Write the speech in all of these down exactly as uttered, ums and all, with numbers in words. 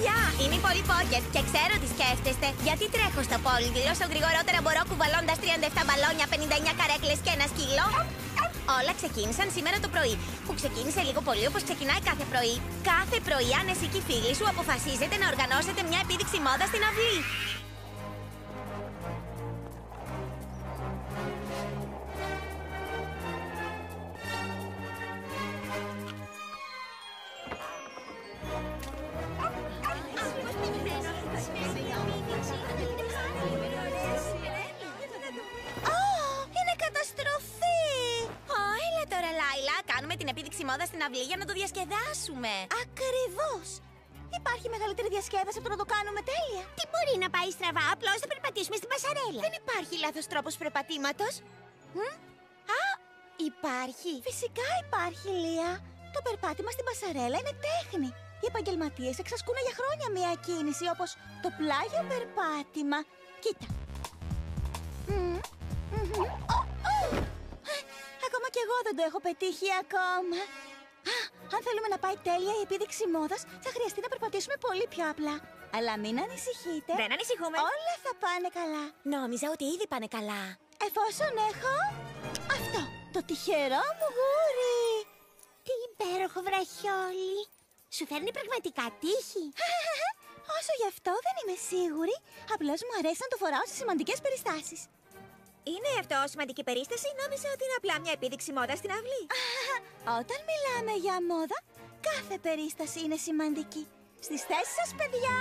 παιδιά! Είναι η Polly Pocket και ξέρω τι σκέφτεστε. Γιατί τρέχω στο πόλι όσο γρηγορότερα μπορώ κουβαλώντας τριάντα επτά μπαλόνια, πενήντα εννιά καρέκλες και ένα σκύλο. Όλα ξεκίνησαν σήμερα το πρωί. Που ξεκίνησε λίγο πολύ όπως ξεκινάει κάθε πρωί. Κάθε πρωί, αν εσύ και οι φίλοι σου αποφασίζετε να οργανώσετε μια επίδειξη μόδας στην αυλή. Την επίδειξη μόδας στην αυλή για να το διασκεδάσουμε. Ακριβώς! Υπάρχει μεγαλύτερη διασκέδαση από το να το κάνουμε τέλεια. Τι μπορεί να πάει στραβά, απλώς θα περπατήσουμε στην πασαρέλα. Δεν υπάρχει λάθος τρόπος περπατήματος. Μ? Α, υπάρχει. Φυσικά υπάρχει, Λία. Το περπάτημα στην πασαρέλα είναι τέχνη. Οι επαγγελματίες εξασκούν για χρόνια μια κίνηση όπως το πλάγιο περπάτημα. Κοίτα. Μ, μ, Ακόμα κι εγώ δεν το έχω πετύχει ακόμα. Α, αν θέλουμε να πάει τέλεια η επίδειξη μόδας, θα χρειαστεί να περπατήσουμε πολύ πιο απλά. Αλλά μην ανησυχείτε. Δεν ανησυχούμε. Όλα θα πάνε καλά. Νόμιζα ότι ήδη πάνε καλά. Εφόσον έχω αυτό, το τυχερό μου γούρι. Τι υπέροχο βραχιόλι. Σου φέρνει πραγματικά τύχη. Όσο γι' αυτό δεν είμαι σίγουρη. Απλώς μου αρέσει να το φοράω σε σημαντικές περιστάσεις. Είναι αυτό σημαντική περίσταση, νόμιζα ότι είναι απλά μια επίδειξη μόδας στην αυλή. Όταν μιλάμε για μόδα, κάθε περίσταση είναι σημαντική. Στις θέσεις σας, παιδιά!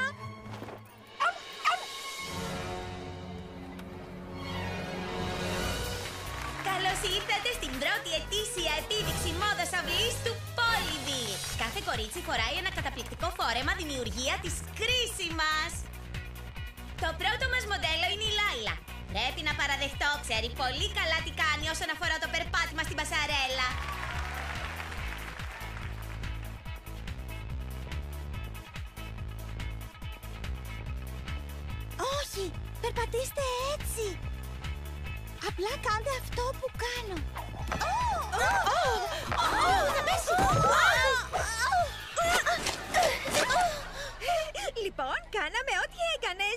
Καλώς ήρθατε στην πρώτη ετήσια επίδειξη μόδας αυλής του Polyville. Κάθε κορίτσι φοράει ένα καταπληκτικό φόρεμα δημιουργία της κρίσης μας. Το πρώτο μας μοντέλο είναι η Λάιλα. Πρέπει να παραδεχτώ, ξέρει πολύ καλά τι κάνει όσον αφορά το περπάτημα στην πασαρέλα. Όχι, περπατήστε έτσι. Απλά κάντε αυτό που κάνω. Θα πέσει! Λοιπόν, κάναμε ό,τι έκανες.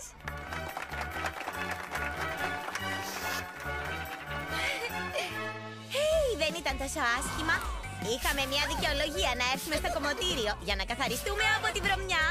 Δεν ήταν τόσο άσχημα. Είχαμε μια δικαιολογία να έρθουμε στο κομμωτήριο για να καθαριστούμε από τη βρωμιά.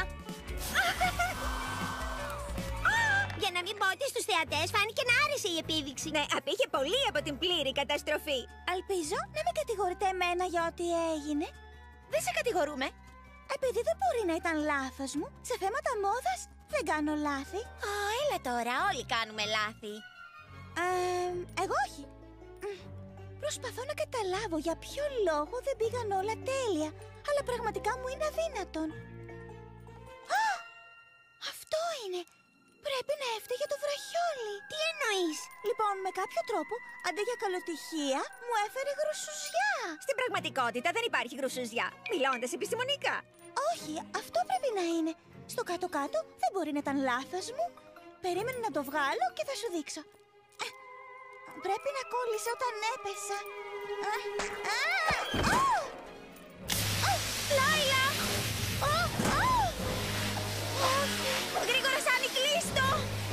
Για να μην πω ότι στους θεατές φάνηκε να άρεσε η επίδειξη. Ναι, απήχε πολύ από την πλήρη καταστροφή. Ελπίζω να μην κατηγορείτε εμένα για ό,τι έγινε. Δεν σε κατηγορούμε. Επειδή δεν μπορεί να ήταν λάθος μου, σε θέματα μόδας δεν κάνω λάθη. Ω, έλα τώρα, όλοι κάνουμε λάθη. Ε, εγώ όχι. Προσπαθώ να καταλάβω για ποιο λόγο δεν πήγαν όλα τέλεια, αλλά πραγματικά μου είναι αδύνατον. Α! Αυτό είναι! Πρέπει να έφταιγε το βραχιόλι. Τι εννοείς? Λοιπόν, με κάποιο τρόπο, αντί για καλοτυχία, μου έφερε γρουσουζιά. Στην πραγματικότητα δεν υπάρχει γρουσουζιά, μιλώντας επιστημονικά. Όχι, αυτό πρέπει να είναι. Στο κάτω-κάτω δεν μπορεί να ήταν λάθος μου. Περίμενε να το βγάλω και θα σου δείξω. Πρέπει να κόλλησα όταν έπεσα. Λάιλα! Γρήγορα, Σάνι, κλείστο!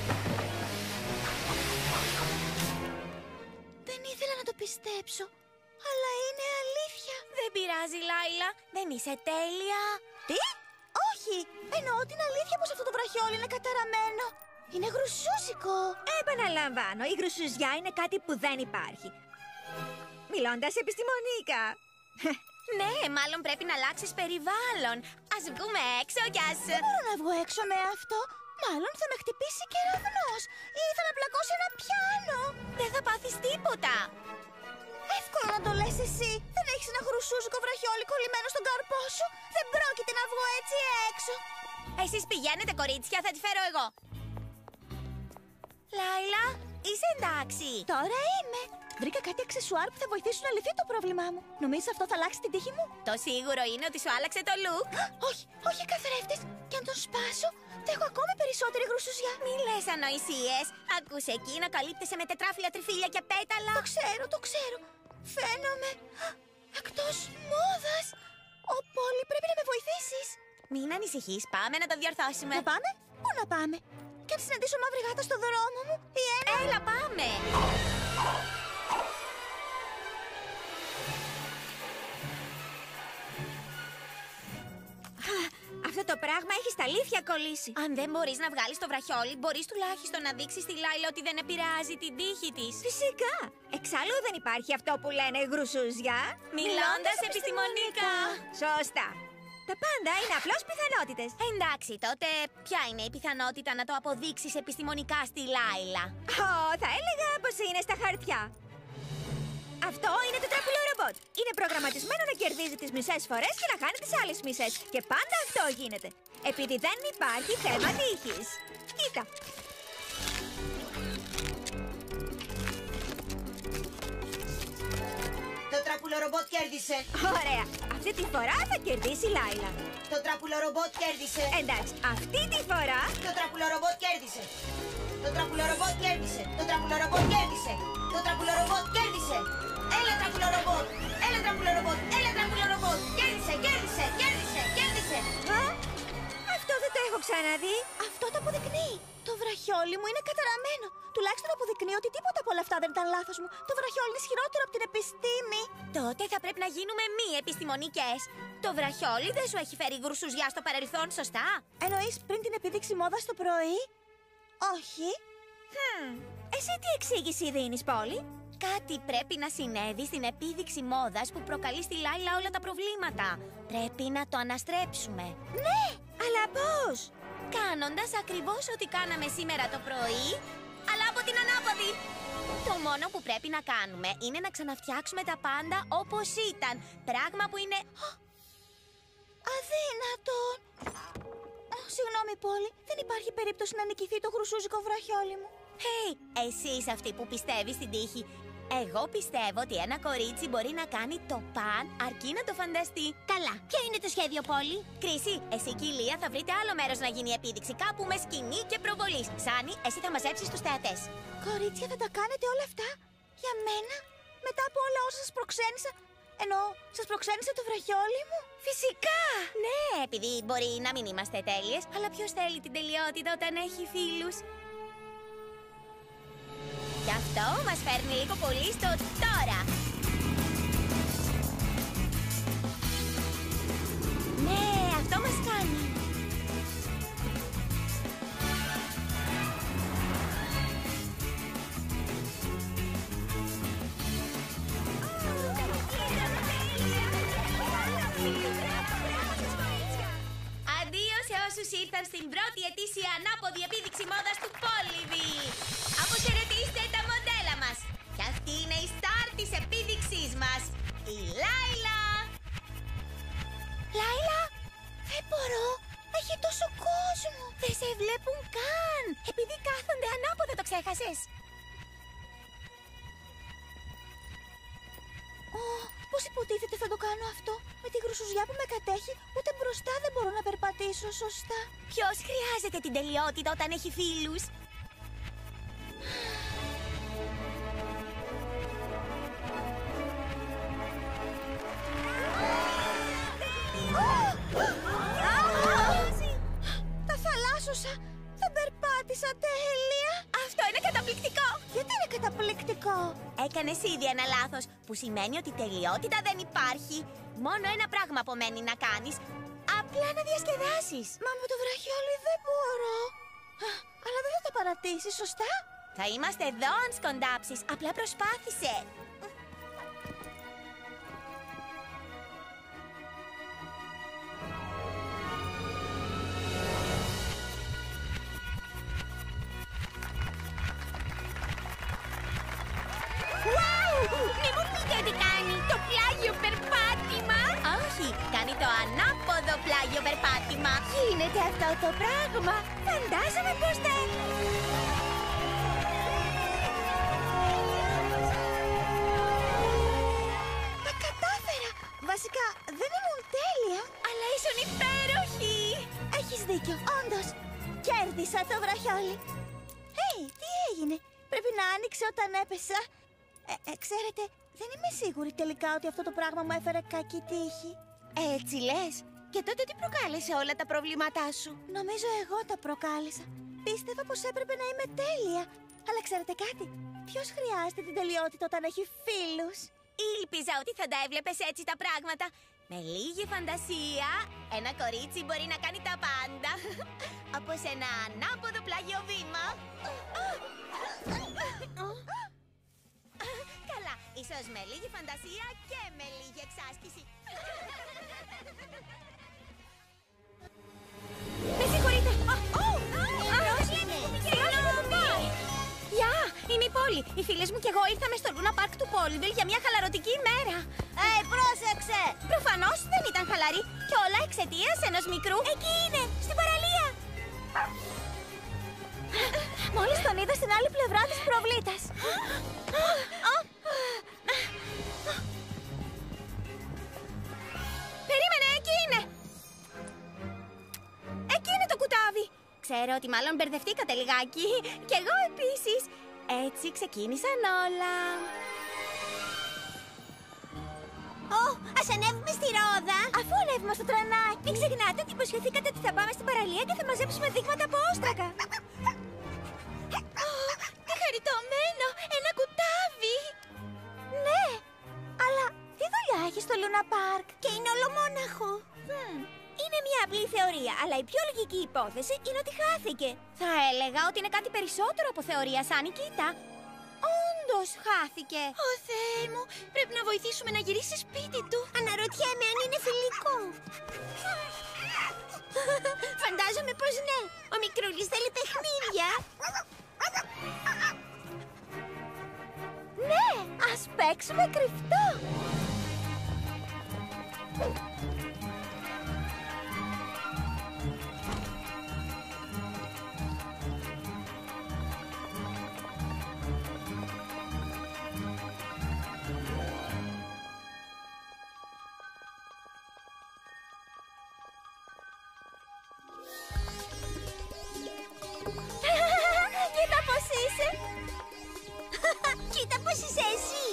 Δεν ήθελα να το πιστέψω, αλλά είναι αλήθεια. Δεν πειράζει, Λάιλα. Δεν είσαι τέλεια. Τι? Όχι! Εννοώ την αλήθεια πως αυτό το βραχιόλι είναι καταραμένο. Είναι γρουσούζικο. Επαναλαμβάνω, η γρουσουζιά είναι κάτι που δεν υπάρχει. Μιλώντας επιστημονικά. Ναι, μάλλον πρέπει να αλλάξεις περιβάλλον. Ας βγούμε έξω κι ας... Δεν μπορώ να βγω έξω με αυτό. Μάλλον θα με χτυπήσει κεραυνός ή θα με πλακώσει ένα πιάνο. Δεν θα πάθεις τίποτα. Εύκολο να το λες εσύ. Δεν έχεις ένα γρουσούζικο βραχιόλι κολλημένο στον καρπό σου. Δεν πρόκειται να βγω έτσι έξω. Εσείς πηγαίνετε, κορίτσια, θα τη φέρω εγώ. Λάιλα, είσαι εντάξει? Τώρα είμαι. Βρήκα κάτι αξεσουάρ που θα βοηθήσουν να λυθεί το πρόβλημά μου. Νομίζεις αυτό θα αλλάξει την τύχη μου? Το σίγουρο είναι ότι σου άλλαξε το look. Όχι, όχι καθρέφτης. Και αν τον σπάσω, θα έχω ακόμη περισσότερη γρουσουζιά. Μη λες ανοησίες. Ακούσε εκεί να καλύπτεσαι με τετράφυλλα, τριφύλια και πέταλα. Το ξέρω, το ξέρω. Φαίνομαι εκτός μόδας. Ο Πόλη, πρέπει να με βοηθήσεις. Μην ανησυχείς, πάμε να το διορθώσουμε. Να πάμε? Πού να πάμε? Και αν συναντήσω μαύρη γάτα στο δρόμο μου ή ένα... Έλα, πάμε! Αυτό το πράγμα έχει στα αλήθεια κολλήσει. Αν δεν μπορείς να βγάλεις το βραχιόλι, μπορείς τουλάχιστον να δείξεις στη Λάιλα ότι δεν επηρεάζει την τύχη της. Φυσικά. Εξάλλου δεν υπάρχει αυτό που λένε γρουσούζια. Μιλώντας επιστημονικά. Σωστά. Τα πάντα είναι απλώς πιθανότητες. Εντάξει, τότε ποια είναι η πιθανότητα να το αποδείξεις επιστημονικά στη Λάιλα? Ω, θα έλεγα πως είναι στα χαρτιά. Αυτό είναι το τραπουλό ρομπότ. Είναι προγραμματισμένο να κερδίζει τις μισές φορές και να χάνει τις άλλες μισές. Και πάντα αυτό γίνεται. Επειδή δεν υπάρχει θέμα τύχης. Κοίτα. Το τραπουλό ρομπότ κέρδισε. Ωραία. Αυτή τη φορά θα κερδίσει η Λάιλα. Το τραπουλό ρομπότ κέρδισε. Εντάξει, αυτή τη φορά... Το τραπουλό ρομπότ κέρδισε. Το τραπουλό ρομπότ κέρδισε. Το τραπουλό ρομπότ κέρδισε. Το τραπουλό ρομπότ κέρδισε. Έλα τραπουλό ρομπότ. Έλα τραπουλό ρομπότ. Έλα τραπουλό ρομπότ. Κέρδισε, κέρδισε, κέρδισε, κέρδισε. Α, αυτό δεν το έχω ξαναδεί. Αυτό το αποδεικνύει. Το βραχιόλι μου είναι καταραμένο. Τουλάχιστον αποδεικνύει ότι τίποτα από όλα αυτά δεν ήταν λάθος μου. Το βραχιόλι είναι ισχυρότερο από την επιστήμη. Τότε θα πρέπει να γίνουμε μη επιστημονικές. Το βραχιόλι δεν σου έχει φέρει γρουσουζιά στο παρελθόν, σωστά? Εννοείς πριν την επίδειξη μόδας το πρωί? Όχι. Hm. Εσύ τι εξήγηση δίνεις, Πόλη? Κάτι πρέπει να συνέβη στην επίδειξη μόδας που προκαλεί στη Λάιλα όλα τα προβλήματα. Πρέπει να το αναστρέψουμε. Ναι, αλλά πώς? Κάνοντας ακριβώς ό,τι κάναμε σήμερα το πρωί, αλλά από την ανάποδη. Το μόνο που πρέπει να κάνουμε είναι να ξαναφτιάξουμε τα πάντα όπως ήταν. Πράγμα που είναι... Αδύνατον. Συγγνώμη, Πόλη. Δεν υπάρχει περίπτωση να νικηθεί το χρυσούζικο βραχιόλι μου. Hey, εσύ είσαι αυτή που πιστεύει στην τύχη. Εγώ πιστεύω ότι ένα κορίτσι μπορεί να κάνει το παν αρκεί να το φανταστεί. Καλά. Ποιο είναι το σχέδιο, Πόλη? Κρίση, εσύ και η Λία θα βρείτε άλλο μέρος να γίνει η επίδειξη, κάπου με σκηνή και προβολής. Σάνι, εσύ θα μαζέψεις τους θεατές. Κορίτσια, θα τα κάνετε όλα αυτά? Για μένα? Μετά από όλα όσα σας προξένησα? Ενώ σας προξένησε το βραχιόλι μου? Φυσικά! Ναι, επειδή μπορεί να μην είμαστε τέλειες, αλλά ποιος θέλει την τελειότητα όταν έχει φίλους? Γι' αυτό μας φέρνει λίγο πολύ στο τώρα. Ναι, αυτό μας κάνει. Αντίο σε όσους ήρθαν στην πρώτη ετήσια ανάποδη επίδειξη μόδας του Πόλιβι. Αποχαιρετήστε τα μοντέλα μας. Και αυτή είναι η στάρ της επίδειξής μας, η Λάιλα. Λάιλα, δεν μπορώ. Έχει τόσο κόσμο. Δεν σε βλέπουν καν. Επειδή κάθονται ανάποδα, το ξέχασες. Ω, πώς υποτίθεται θα το κάνω αυτό? Με τη γρουσουζιά που με κατέχει, ούτε μπροστά δεν μπορώ να περπατήσω σωστά. Ποιος χρειάζεται την τελειότητα όταν έχει φίλους? Τα θαλάσσωσα. Δεν περπάτησα τέλεια. Αυτό είναι καταπληκτικό. Γιατί είναι καταπληκτικό? Έκανες ήδη ένα λάθος, που σημαίνει ότι τελειότητα δεν υπάρχει. Μόνο ένα πράγμα απομένει να κάνεις. Απλά να διασκεδάσεις. Μα με το βραχιόλι δεν μπορώ. Α, αλλά δεν θα τα παρατήσεις, σωστά? Θα είμαστε εδώ αν σκοντάψεις. Απλά προσπάθησε. Μη μου πείτε τι κάνει το πλάγιο περπάτημα. Όχι, κάνει το ανάποδο πλάγιο περπάτημα. Γίνεται αυτό το πράγμα. Φαντάζομαι πως θα... Τα κατάφερα. Βασικά δεν ήμουν τέλεια, Αλλά ήσουν υπέροχη. έχεις δίκιο, όντως. Κέρδισα το βραχιόλι. Hey, τι έγινε? Πρέπει να άνοιξε όταν έπεσα. Ε, ε, ξέρετε, δεν είμαι σίγουρη τελικά ότι αυτό το πράγμα μου έφερε κακή τύχη. Έτσι λες. Και τότε τι προκάλεσε όλα τα προβλήματά σου? Νομίζω εγώ τα προκάλεσα. Πίστευα πως έπρεπε να είμαι τέλεια. Αλλά ξέρετε κάτι? Ποιος χρειάζεται την τελειότητα όταν έχει φίλους? Ήλπιζα ότι θα τα έβλεπες έτσι τα πράγματα. Με λίγη φαντασία, ένα κορίτσι μπορεί να κάνει τα πάντα. Όπως ένα ανάποδο πλάγιο βήμα. Καλά, ίσως με λίγη φαντασία και με λίγη εξάσκηση. Με συγχωρείτε. Γεια, είμαι η Πόλη. Οι φίλες μου και εγώ ήρθαμε στο Λούνα Πάρκ του Πόλιβιλ για μια χαλαρωτική ημέρα. Ε, πρόσεξε! Προφανώς δεν ήταν χαλαρή και όλα εξαιτίας ενός μικρού. Εκεί είναι, στην παραλία. Μόλις τον είδα στην άλλη πλευρά της προβλήτας. Περίμενε, εκεί είναι! Εκεί είναι το κουτάβι! Ξέρω ότι μάλλον μπερδευτήκατε λιγάκι. Κι εγώ επίσης. Έτσι ξεκίνησαν όλα. Ω, ας ανέβουμε στη ρόδα. Αφού ανέβουμε στο τρενάκι. Μην ξεχνάτε ότι υποσχεθήκατε ότι θα πάμε στην παραλία και θα μαζέψουμε δείγματα από όστρακα. Τι χαριτωμένο! Ένα κουτάβι! Ναι, αλλά τι δουλειά έχει στο Λούνα Πάρκ? Και είναι ολομόναχο. Hm. Είναι μια απλή θεωρία, αλλά η πιο λογική υπόθεση είναι ότι χάθηκε. Θα έλεγα ότι είναι κάτι περισσότερο από θεωρία, Σάνι, κοίτα. Όντως χάθηκε. Ω Θεέ μου, πρέπει να βοηθήσουμε να γυρίσει σπίτι του. Αναρωτιέμαι αν είναι φιλικό. Φαντάζομαι πως ναι. Ο μικρούλης θέλει παιχνίδια. Ναι, ας παίξουμε κρυφτό. Κοίτα πως είσαι. Κοίτα πως είσαι εσύ.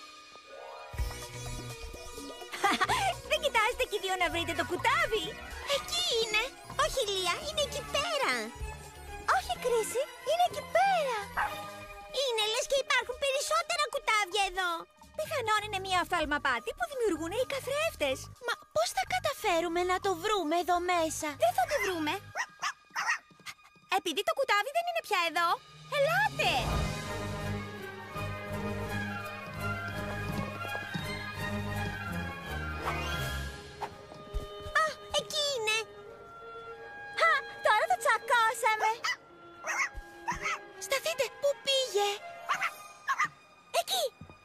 Δεν κοιτάζετε και οι δύο να βρείτε το κουτάβι? Εκεί είναι. Όχι, Λία, είναι εκεί πέρα. Όχι, Κρίση, είναι εκεί πέρα. Είναι λες και υπάρχουν περισσότερα κουτάβια εδώ. Πιθανόν είναι μια οφθαλμαπάτη που δημιουργούν οι καθρέφτες. Μα πώς θα καταφέρουμε να το βρούμε εδώ μέσα? Δεν θα το βρούμε. Επειδή το κουτάβι δεν είναι πια εδώ. Ελάτε! Α, εκεί είναι. Χα, τώρα το τσακώσαμε. Σταθείτε, πού πήγε? Εκεί.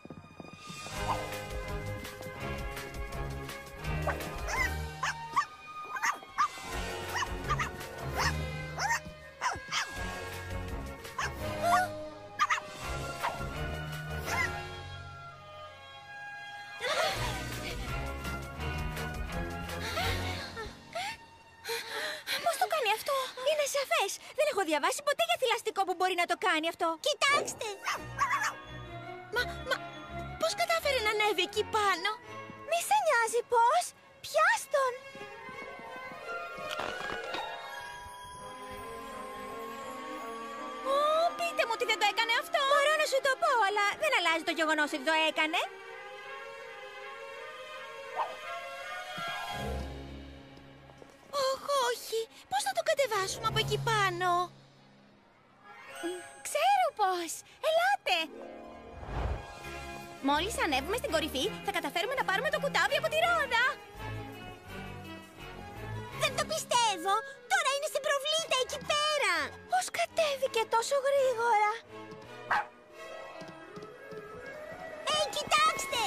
Πώς το κάνει αυτό? Είναι σαφές. Δεν έχω διαβάσει ποτέ για θηλαστικό που μπορεί να το κάνει αυτό. Κοιτάξτε. Μα, μα, πώς κατάφερε να ανέβει εκεί πάνω? Μη σε νοιάζει πώς. Πιάσ' τον. Ω, πείτε μου ότι δεν το έκανε αυτό. Μπορώ να σου το πω, αλλά δεν αλλάζει το γεγονός ότι το έκανε. Ωχ, όχι. Πώς θα το κατεβάσουμε από εκεί πάνω? Ξέρω πώς. Ελάτε. Μόλις ανέβουμε στην κορυφή, θα καταφέρουμε να πάρουμε το κουτάβι από τη ρόδα. Δεν το πιστεύω. Τώρα είναι στην προβλήτα εκεί πέρα. Πώς κατέβηκε τόσο γρήγορα? Ε, κοιτάξτε.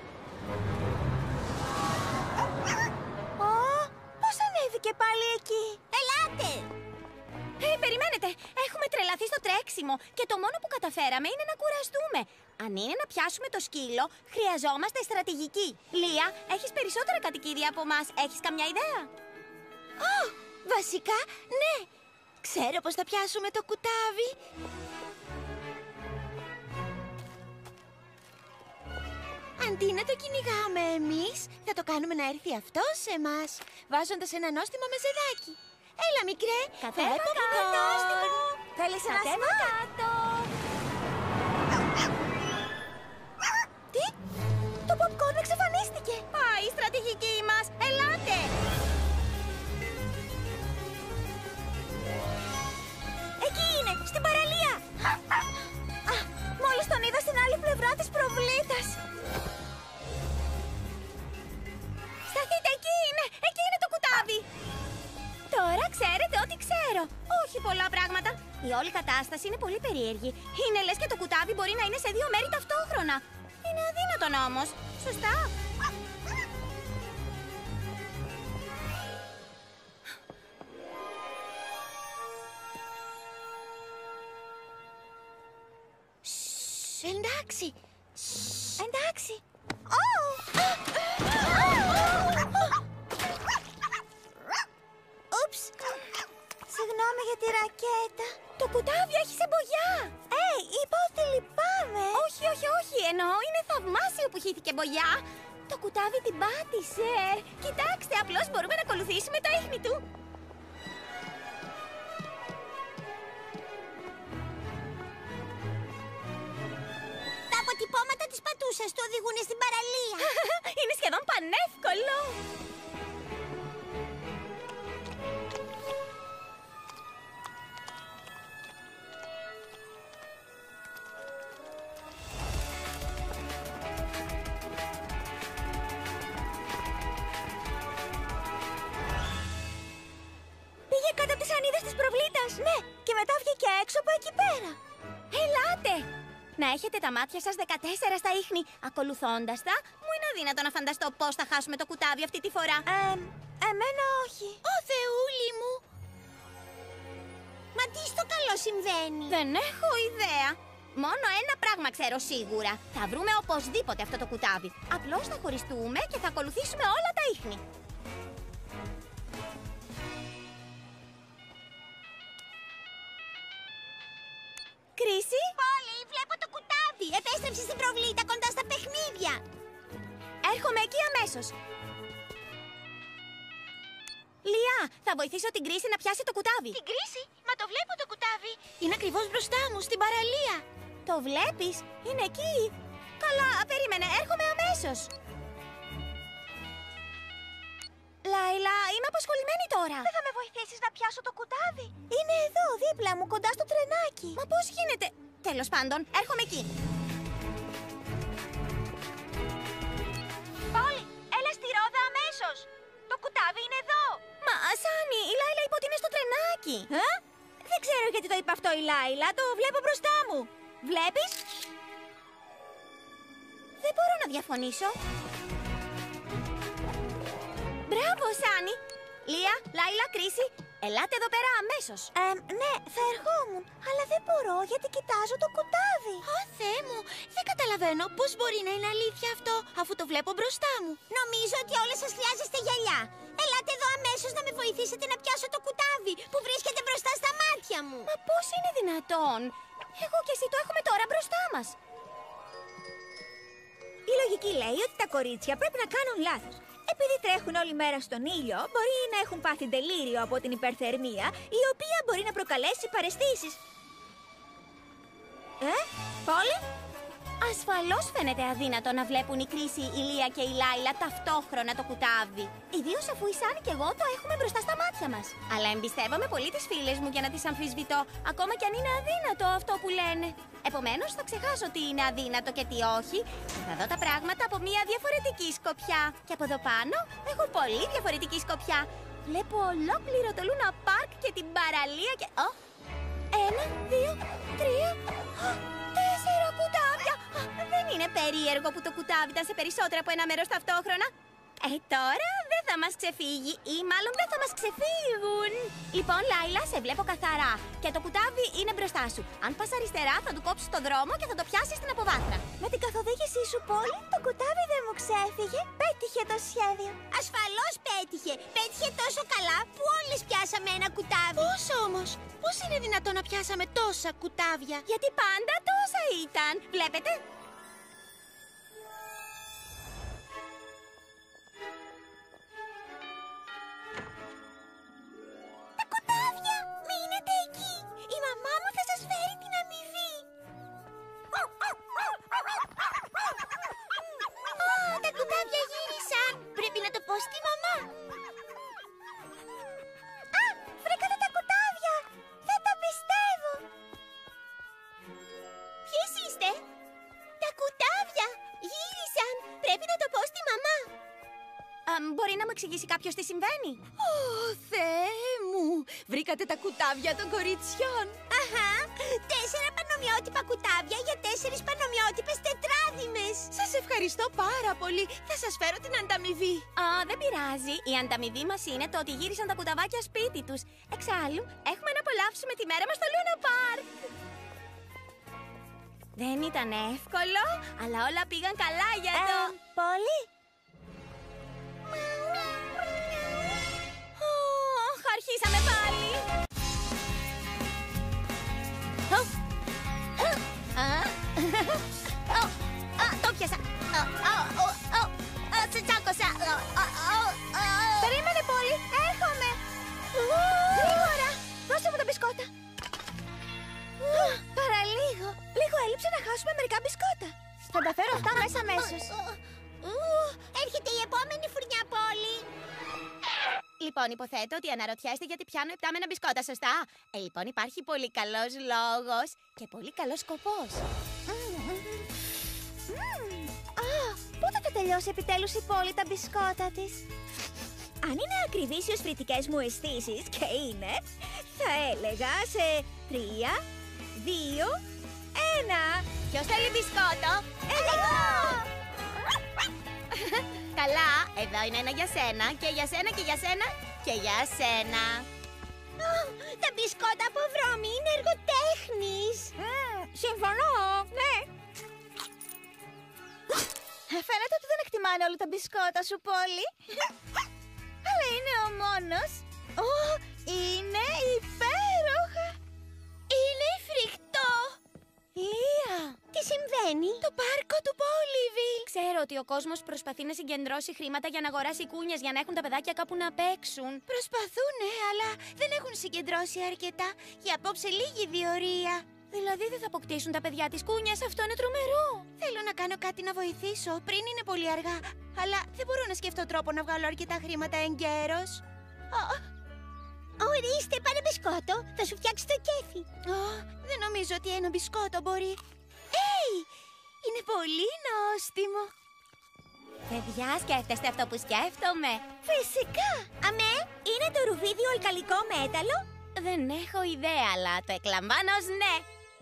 Ω, πώς ανέβηκε πάλι εκεί? Ελάτε. Ε, περιμένετε. Έχουμε τρελαθεί στο τρέξιμο και το μόνο που καταφέραμε είναι να κουραστούμε. Αν είναι να πιάσουμε το σκύλο, χρειαζόμαστε στρατηγική. Λία, έχεις περισσότερα κατοικίδια από μας. Έχεις καμιά ιδέα? Ω, βασικά, ναι. Ξέρω πώς θα πιάσουμε το κουτάβι. Αντί να το κυνηγάμε εμείς, θα το κάνουμε να έρθει αυτό σε εμάς, βάζοντας ένα νόστιμο με ζεδάκι. Έλα, μικρέ, Κατέβα φέρε κάτω. νόστιμο. Θέλεις ένα Κατέβα σνακ? κάτω. Τι? Το popcorn εξαφανίστηκε. Πάει η στρατηγική μας. Ελάτε. Εκεί είναι, στην παραλία. Α, μόλις τον είδα στην άλλη πλευρά της προβλήτας. Σταθείτε, εκεί είναι. Εκεί είναι το κουτάβι. Τώρα ξέρετε ό,τι ξέρω. Όχι πολλά πράγματα. Η όλη κατάσταση είναι πολύ περίεργη. Είναι λες και το κουτάβι μπορεί να είναι σε δύο μέρη ταυτόχρονα. Είναι αδύνατον όμως. Σωστά. Εντάξει. Εντάξει. Ούψ. Συγγνώμη για τη ρακέτα. Το κουτάβι έχει σεμπογιά. Ε, είπα ότι λυπάμαι. Όχι, όχι, όχι. Εννοώ είναι θαυμάσιο που χύθηκε μπογιά. Το κουτάβι την πάτησε. Κοιτάξτε, απλώς μπορούμε να ακολουθήσουμε τα ίχνη του. Τα αποτυπώματα της πατούσας του οδηγούν στην παραλία. Είναι σχεδόν πανεύκολο. Πήγε κάτω από τις σανίδες της προβλήτας. Ναι, και μετά βγήκε έξω από εκεί πέρα. Ελάτε! Να έχετε τα μάτια σας δεκατέσσερα στα ίχνη. Ακολουθώντας τα, μου είναι αδύνατο να φανταστώ πώς θα χάσουμε το κουτάβι αυτή τη φορά. Ε, εμένα όχι. Ω, Θεούλη μου. Μα τι στο καλό συμβαίνει? Δεν έχω ιδέα. Μόνο ένα πράγμα ξέρω σίγουρα. Θα βρούμε οπωσδήποτε αυτό το κουτάβι. Απλώς θα χωριστούμε και θα ακολουθήσουμε όλα τα ίχνη. Κρίση! Πόλη, βλέπω το κουτάβι. Επέστρεψε στην προβλήτα κοντά στα παιχνίδια. Έρχομαι εκεί αμέσως. Λία, θα βοηθήσω την Κρίση να πιάσει το κουτάβι. Την κρίση, μα το βλέπω το κουτάβι. Είναι ακριβώς μπροστά μου, στην παραλία. Το βλέπεις? Είναι εκεί. Καλά, περίμενε, έρχομαι αμέσως. Λάιλα, είμαι απασχολημένη τώρα. Δεν θα με βοηθήσεις να πιάσω το κουτάβι? Είναι εδώ, δίπλα μου, κοντά στο τρενάκι. Μα πώς γίνεται? Τέλος πάντων, έρχομαι εκεί. Πόλη, έλα στη ρόδα αμέσως. Το κουτάβι είναι εδώ. Μα, Σάνι, η Λάιλα είπε ότι είναι στο τρενάκι. Ε? Δεν ξέρω γιατί το είπε αυτό η Λάιλα. Το βλέπω μπροστά μου. Βλέπεις? Δεν μπορώ να διαφωνήσω. Μπράβο, Σάνι. Λία, Λάιλα, Κρίση, ελάτε εδώ πέρα αμέσως. Ε, ναι, θα ερχόμουν, αλλά δεν μπορώ γιατί κοιτάζω το κουτάβι. Ω, Θεέ μου, δεν καταλαβαίνω πώς μπορεί να είναι αλήθεια αυτό, αφού το βλέπω μπροστά μου. Νομίζω ότι όλες σας χρειάζεστε γυαλιά. Ελάτε εδώ αμέσως να με βοηθήσετε να πιάσω το κουτάβι που βρίσκεται μπροστά στα μάτια μου. Μα πώς είναι δυνατόν? Εγώ και εσύ το έχουμε τώρα μπροστά μας. Η λογική λέει ότι τα κορίτσια πρέπει να κάνουν λάθος. Επειδή τρέχουν όλη μέρα στον ήλιο, μπορεί να έχουν πάθει τελείριο από την υπερθερμία, η οποία μπορεί να προκαλέσει παραισθήσεις. Ε, Πόλη? Ασφαλώς φαίνεται αδύνατο να βλέπουν η Κρίση, η Λία και η Λάιλα ταυτόχρονα το κουτάβι. Ιδίως αφού η Σάνι και εγώ το έχουμε μπροστά στα μάτια μας. Αλλά εμπιστεύομαι πολύ τις φίλες μου για να τις αμφισβητώ, ακόμα κι αν είναι αδύνατο αυτό που λένε. Επομένως θα ξεχάσω τι είναι αδύνατο και τι όχι. Θα δω τα πράγματα από μια διαφορετική σκοπιά. Και από εδώ πάνω έχω πολύ διαφορετική σκοπιά. Βλέπω ολόκληρο το Λούνα Πάρκ και την παραλία και... Ω! Ένα, δύο, τρία... Τέσσερα κουτάβια! Δεν είναι περίεργο που το κουτάβι ήταν σε περισσότερα από ένα μέρος ταυτόχρονα. Ε, τώρα δεν θα μας ξεφύγει ή μάλλον δεν θα μας ξεφύγουν. Λοιπόν, Λάιλα, σε βλέπω καθαρά και το κουτάβι είναι μπροστά σου. Αν πας αριστερά θα του κόψεις το δρόμο και θα το πιάσεις στην αποβάθρα. Με την καθοδήγησή σου, Πόλη, το κουτάβι δεν μου ξέφυγε. Πέτυχε το σχέδιο. Ασφαλώς πέτυχε. Πέτυχε τόσο καλά που όλες πιάσαμε ένα κουτάβι. Πώς όμως? Πώς είναι δυνατόν να πιάσαμε τόσα κουτάβια? Γιατί πάντα τόσα ήταν. Βλέπετε? πω στη μαμά. Α, βρήκατε τα κουτάβια. Δεν τα πιστεύω. Ποιες είστε? Τα κουτάβια γύρισαν. Πρέπει να το πω στη μαμά. Α, μπορεί να μου εξηγήσει κάποιος τι συμβαίνει? Ω, Θεέ μου! Βρήκατε τα κουτάβια των κοριτσιών. Αχα, τέσσερα πανομοιότυπα κουτάβια για τέσσερις πανομοιότυπες τετράδημες. Σας ευχαριστώ πάρα πολύ. Θα σας φέρω την ανταμοιβή. Α, δεν πειράζει. Η ανταμοιβή μας είναι το ότι γύρισαν τα κουταβάκια σπίτι τους. Εξάλλου, έχουμε να απολαύσουμε τη μέρα μας στο Λούνα Πάρκ. Δεν ήταν εύκολο, αλλά όλα πήγαν καλά για το... Ε, Πολύ. Ωχ, αρχίσαμε πάλι. Ω, α, ω, α, το πιάσα. Ω, ω, ω, ω, ω, σε τσάκωσα. Ω, ω, ω, ω. Περίμενε πολύ, έρχομαι. Γρήγορα, δώσε μου τα μπισκότα. Παραλίγο, λίγο έλειψε να χάσουμε μερικά μπισκότα. Θα τα φέρω αυτά μέσα αμέσως. Έρχεται η επόμενη φουρνιά πόλη. Λοιπόν, υποθέτω ότι αναρωτιέστε γιατί πιάνω επτά με ένα μπισκότα, σωστά? Ε, λοιπόν, υπάρχει πολύ καλός λόγος και πολύ καλός σκοπός. Α, πότε θα τελειώσει επιτέλους η πόλη τα μπισκότα της? Αν είναι ακριβείς οι οσφρητικές μου αισθήσεις, και είναι, θα έλεγα σε τρία, δύο, ένα. Ποιος θέλει μπισκότο? Εγώ! Καλά, εδώ είναι ένα για σένα και για σένα και για σένα και για σένα. Τα μπισκότα από βρώμη είναι εργοτέχνης. Συμφωνώ, ναι. Φαίνεται ότι δεν εκτιμάνε όλα τα μπισκότα σου, Πόλη. Αλλά είναι ο μόνος. Ω, είναι υπέροχα. Είναι φρικτό. Λία, τι συμβαίνει? Το πάρκο του Πόλιβιλ. Ξέρω ότι ο κόσμος προσπαθεί να συγκεντρώσει χρήματα για να αγοράσει κούνιες για να έχουν τα παιδάκια κάπου να παίξουν. Προσπαθούνε, αλλά δεν έχουν συγκεντρώσει αρκετά. Για απόψε λίγη διορία. Δηλαδή δεν θα αποκτήσουν τα παιδιά τις κούνιες, αυτό είναι τρομερό. Θέλω να κάνω κάτι να βοηθήσω πριν είναι πολύ αργά. Αλλά δεν μπορώ να σκεφτώ τρόπο να βγάλω αρκετά χρήματα εγκαίρως. Ορίστε, πάρε μπισκότο. Θα σου φτιάξει το κέφι. Δεν νομίζω ότι ένα μπισκότο μπορεί. Έι, είναι πολύ νόστιμο. Παιδιά, σκέφτεστε αυτό που σκέφτομαι? Φυσικά. Αμέ, είναι το ρουβίδιο αλκαλικό μέταλλο. Δεν έχω ιδέα, αλλά το εκλαμβάνω ως ναι.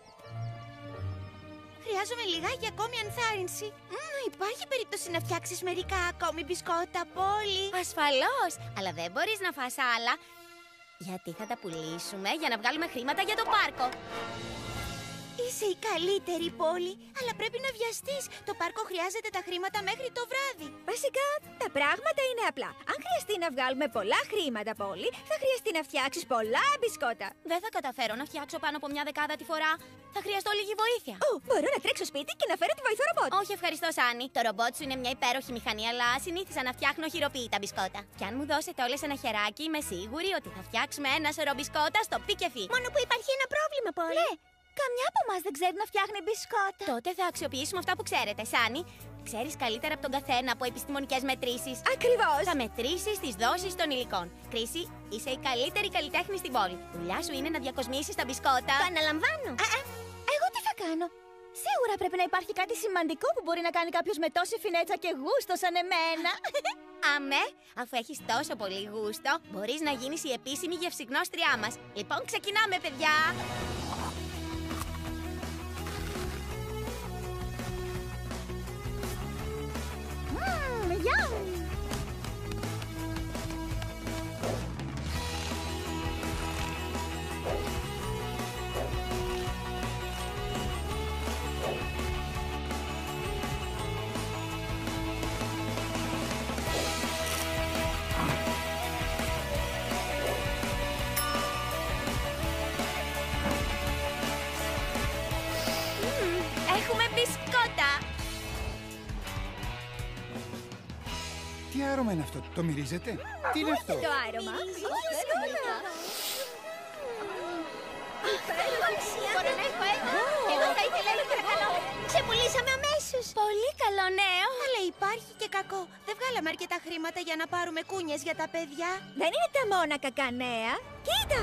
Χρειάζομαι λιγάκι ακόμη ενθάρρυνση. Μμ, υπάρχει περίπτωση να φτιάξεις μερικά ακόμη μπισκότα, Πόλη? Ασφαλώς, αλλά δεν μπορείς να φας άλλα. Γιατί θα τα πουλήσουμε για να βγάλουμε χρήματα για το πάρκο. Είσαι η καλύτερη, Πόλη, αλλά πρέπει να βιαστείς. Το πάρκο χρειάζεται τα χρήματα μέχρι το βράδυ. Βασικά, τα πράγματα είναι απλά. Αν χρειαστεί να βγάλουμε πολλά χρήματα, Πόλη, θα χρειαστεί να φτιάξεις πολλά μπισκότα. Δεν θα καταφέρω να φτιάξω πάνω από μια δεκάδα τη φορά. Θα χρειαστώ λίγη βοήθεια. Ω, μπορώ να τρέξω σπίτι και να φέρω τη βοηθό ρομπότ. Όχι, ευχαριστώ, Σάνι. Το ρομπότ σου είναι μια υπέροχη μηχανή, αλλά συνήθισα να φτιάχνω χειροποίητα μπισκότα. Και αν μου δώσετε όλες ένα χεράκι, είμαι σίγουρη ότι θα φτιάξουμε ένα σωρό μπισκότα στο πικεφί. Μόνο που υπάρχει ένα πρόβλημα, Πόλη. Ναι. Καμιά από εμάς δεν ξέρει να φτιάχνει μπισκότα. Τότε θα αξιοποιήσουμε αυτά που ξέρετε, Σάνι. Ξέρεις καλύτερα από τον καθένα από επιστημονικές μετρήσεις. Ακριβώς. Θα μετρήσεις τις δόσεις των υλικών. Κρίση, είσαι η καλύτερη καλλιτέχνη στην πόλη. Δουλειά σου είναι να διακοσμήσεις τα μπισκότα. Το αναλαμβάνω. Α, α, εγώ τι θα κάνω? Σίγουρα πρέπει να υπάρχει κάτι σημαντικό που μπορεί να κάνει κάποιος με τόση φινέτσα και γούστο σαν εμένα. Αμέ, αφού έχεις τόσο πολύ γούστο, μπορείς να γίνεις η επίσημη γευσιγνώστριά μας. Λοιπόν, ξεκινάμε, παιδιά. Έχουμε μπισκότα! Τι άρωμα είναι αυτό, το μυρίζετε? Τι είναι αυτό? Το άρωμα. Μπορώ να έχω ένα. Εγώ θα ήθελα ένα παρακαλώ. Ξεπουλήσαμε αμέσως. ίσως. Πολύ καλό νέο. Αλλά υπάρχει και κακό. Δεν βγάλαμε αρκετά χρήματα για να πάρουμε κούνιες για τα παιδιά. Δεν είναι τα μόνα κακά νέα. Κοίτα!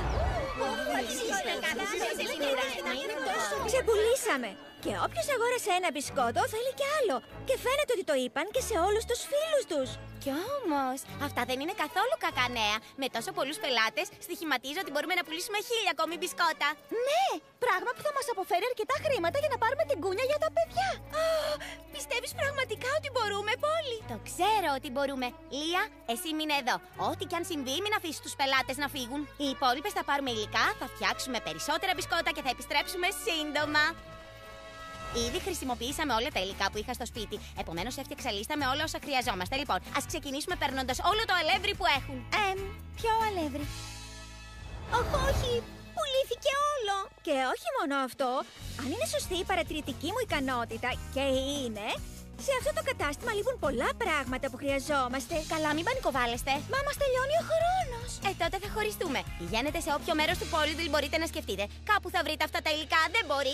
Ξεπουλήσαμε. Και όποιος αγόρασε ένα μπισκότο θέλει κι άλλο. Και φαίνεται ότι το είπαν και σε όλους τους φίλους τους. Κι όμως, αυτά δεν είναι καθόλου κακά νέα. Με τόσο πολλούς πελάτες, στοιχηματίζω ότι μπορούμε να πουλήσουμε χίλια ακόμη μπισκότα. Ναι, πράγμα που θα μας αποφέρει αρκετά χρήματα για να πάρουμε την κούνια για τα παιδιά. Α, πιστεύεις πραγματικά ότι μπορούμε, Πόλη? Το ξέρω ότι μπορούμε. Λία, εσύ μείνε εδώ. Ό,τι κι αν συμβεί, μην αφήσεις τους πελάτες να φύγουν. Οι υπόλοιπες θα πάρουμε υλικά, θα φτιάξουμε περισσότερα μπισκότα και θα επιστρέψουμε σύντομα. Ήδη χρησιμοποιήσαμε όλα τα υλικά που είχα στο σπίτι. Επομένως, έφτιαξα λίστα με όλα όσα χρειαζόμαστε. Λοιπόν, ας ξεκινήσουμε παίρνοντας όλο το αλεύρι που έχουν. Εμ, ποιο αλεύρι? Όχι, όχι, πουλήθηκε όλο. Και όχι μόνο αυτό, αν είναι σωστή η παρατηρητική μου ικανότητα, και είναι, σε αυτό το κατάστημα λείπουν πολλά πράγματα που χρειαζόμαστε. Καλά, μην πανικοβάλλεστε. Μα μας τελειώνει ο χρόνος. Ε, τότε θα χωριστούμε. Πηγαίνετε σε όποιο μέρος του Πόλιντλ μπορείτε να σκεφτείτε. Κάπου θα βρείτε αυτά τα υλικά, δεν μπορεί.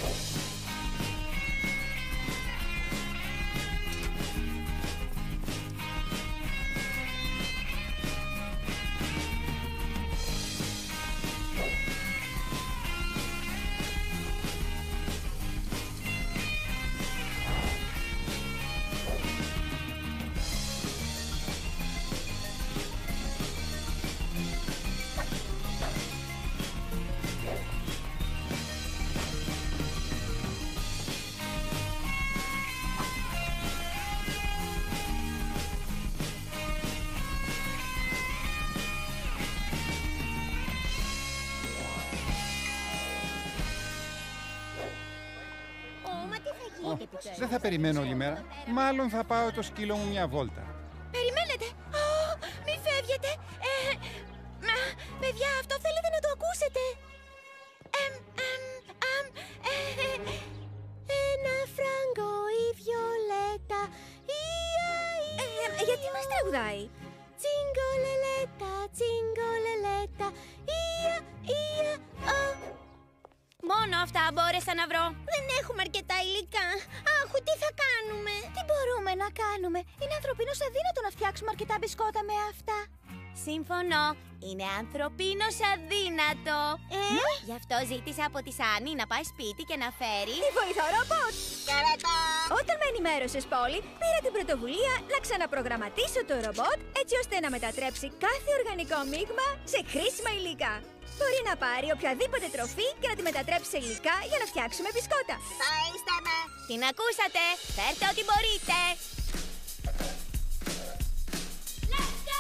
Δεν θα περιμένω όλη μέρα. Μάλλον θα πάω το σκύλο μου μια βόλτα. Περιμένετε. Ω, μη φεύγετε. Ε, μα, παιδιά, αυτό θέλετε να το ακούσετε. Εμ, εμ, αμ, ε, ένα φράγκο η Βιολέτα. Ια, ια, Ε, γιατί μας τραγουδάει? τσιγκολελέτα, τσιγκολελέτα. Ια, ια, ο. Μόνο αυτά μπόρεσα να βρω. Δεν έχουμε αρκετά υλικά. Άχου, τι θα κάνουμε? Τι μπορούμε να κάνουμε? Είναι ανθρωπίνως αδύνατο να φτιάξουμε αρκετά μπισκότα με αυτά. Συμφωνώ. Είναι ανθρωπίνως αδύνατο. Ε? Γι' αυτό ζήτησα από τη Σάνι να πάει σπίτι και να φέρει... Τι βοηθό ρομπότ! Όταν με ενημέρωσες, Πόλη, πήρα την πρωτοβουλία να ξαναπρογραμματίσω το ρομπότ έτσι ώστε να μετατρέψει κάθε οργανικό μείγμα σε χρήσιμα υλικά. Μπορεί να πάρει οποιαδήποτε τροφή και να τη μετατρέψει σε υλικά για να φτιάξουμε μπισκότα. Θα είστε με. Την ακούσατε! Φέρτε ό,τι μπορείτε! Let's go!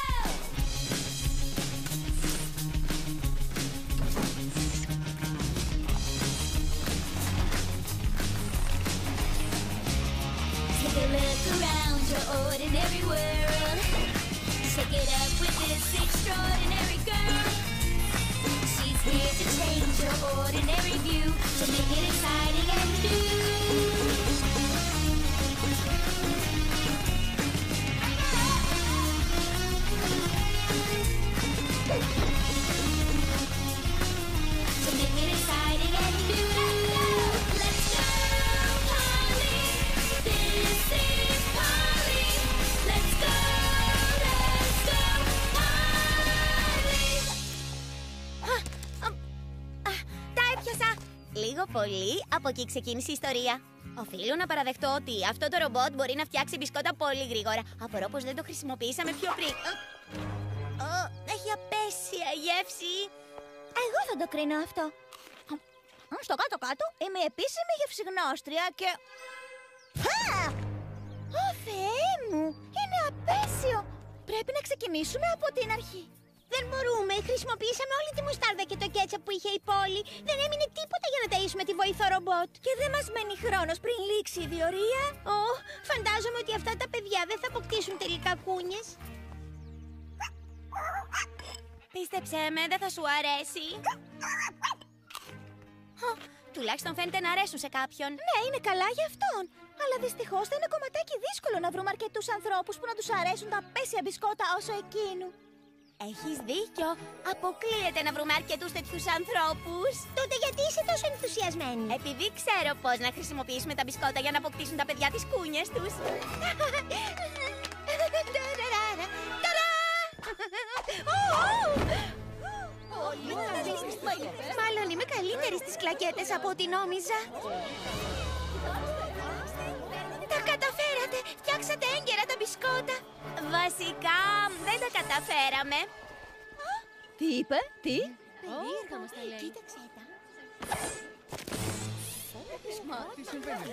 Take a look around your ordinary world. Shake it up with this extraordinary girl. She's here to change your ordinary view, to make it exciting and new. To make it exciting and new. Let's go, Polly. This is Polly. Let's go, let's go, Polly. Τα έπιασα! Λίγο πολύ, από εκεί ξεκίνησε η ιστορία. Οφείλω να παραδεχτώ ότι αυτό το ρομπότ μπορεί να φτιάξει μπισκότα πολύ γρήγορα. Απορώ πως δεν το χρησιμοποιήσαμε πιο πριν. Ω, έχει απέσια γεύση. Εγώ θα το κρίνω αυτό. Στο κάτω-κάτω είμαι επίσημη γευσιγνώστρια και... Ω Θεέ μου, είναι απέσιο. Πρέπει να ξεκινήσουμε από την αρχή. Δεν μπορούμε, χρησιμοποιήσαμε όλη τη μουστάρδα και το κέτσαπ που είχε η Πόλη. Δεν έμεινε τίποτα για να ταΐσουμε τη βοηθό ρομπότ. Και δεν μας μένει χρόνος πριν λήξει η διορία. Ω, φαντάζομαι ότι αυτά τα παιδιά δεν θα αποκτήσουν τελικά κούνιες. Πίστεψέ με, δεν θα σου αρέσει. Χω, τουλάχιστον φαίνεται να αρέσουν σε κάποιον. Ναι, είναι καλά για αυτόν. Αλλά δυστυχώς θα είναι κομματάκι δύσκολο να βρούμε αρκετούς ανθρώπους που να τους αρέσουν τα απέσια μπισκότα όσο εκείνου. Έχεις δίκιο. Αποκλείεται να βρούμε αρκετούς τέτοιους ανθρώπους. Τότε γιατί είσαι τόσο ενθουσιασμένη? Επειδή ξέρω πώς να χρησιμοποιήσουμε τα μπισκότα για να αποκτήσουν τα παιδιά τις κούνιες τους. Μάλλον είμαι καλύτερη στις κλακέτες από ό,τι νόμιζα. Τα καταφέρατε! Φτιάξατε έγκαιρα τα μπισκότα. Βασικά δεν τα καταφέραμε. Τι είπε, τι? Περίεργα μας τα λέει. Κοίταξε τα. Τι συμβαίνει?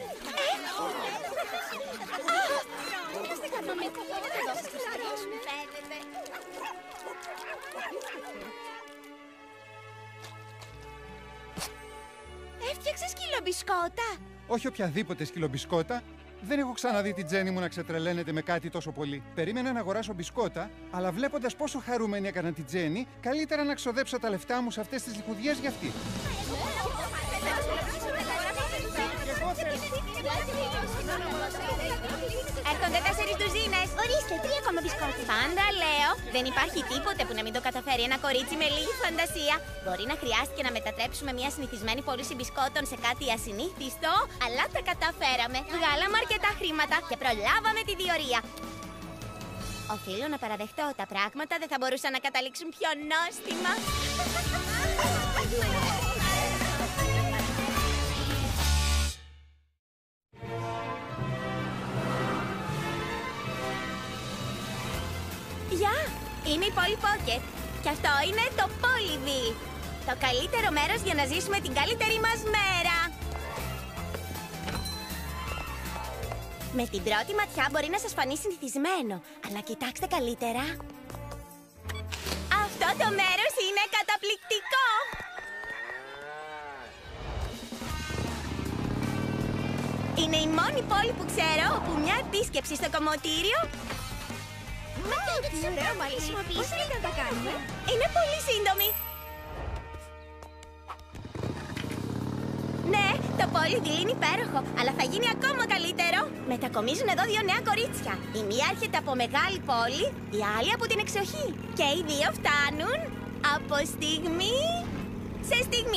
Έφτιαξες σκυλομπισκότα. Όχι οποιαδήποτε σκυλομπισκότα. Δεν έχω ξαναδεί την Τζέννη μου να ξετρελαίνεται με κάτι τόσο πολύ. Περίμενα να αγοράσω μπισκότα, αλλά βλέποντας πόσο χαρούμενη έκανα την Τζέννη, καλύτερα να ξοδέψω τα λεφτά μου σε αυτές τις λιχουδιές για αυτή. Έρχονται τέσσερις ντουζίνες. Ορίστε, τρία ακόμα μπισκότα. Πάντα λέω, δεν υπάρχει τίποτε που να μην το καταφέρει ένα κορίτσι με λίγη φαντασία. Μπορεί να χρειάστηκε να μετατρέψουμε μια συνηθισμένη πώληση μπισκότων σε κάτι ασυνήθιστο, αλλά τα καταφέραμε. Βγάλαμε αρκετά χρήματα και προλάβαμε τη διορία. Οφείλω να παραδεχτώ, τα πράγματα δεν θα μπορούσαν να καταλήξουν πιο νόστιμα. Γεια! Είμαι η Polly Pocket και αυτό είναι το Polyville. Το καλύτερο μέρος για να ζήσουμε την καλύτερη μας μέρα. Με την πρώτη ματιά μπορεί να σας φανεί συνηθισμένο, αλλά κοιτάξτε καλύτερα. Αυτό το μέρος είναι καταπληκτικό. Είναι η μόνη πόλη που ξέρω όπου μια επίσκεψη στο κομμωτήριο Πώς είναι να τα κάνουμε? είναι πολύ σύντομη. Ναι, το Polyville είναι υπέροχο, αλλά θα γίνει ακόμα καλύτερο. Μετακομίζουν εδώ δύο νέα κορίτσια. Η μία έρχεται από μεγάλη πόλη, η άλλη από την εξοχή. Και οι δύο φτάνουν από στιγμή σε στιγμή.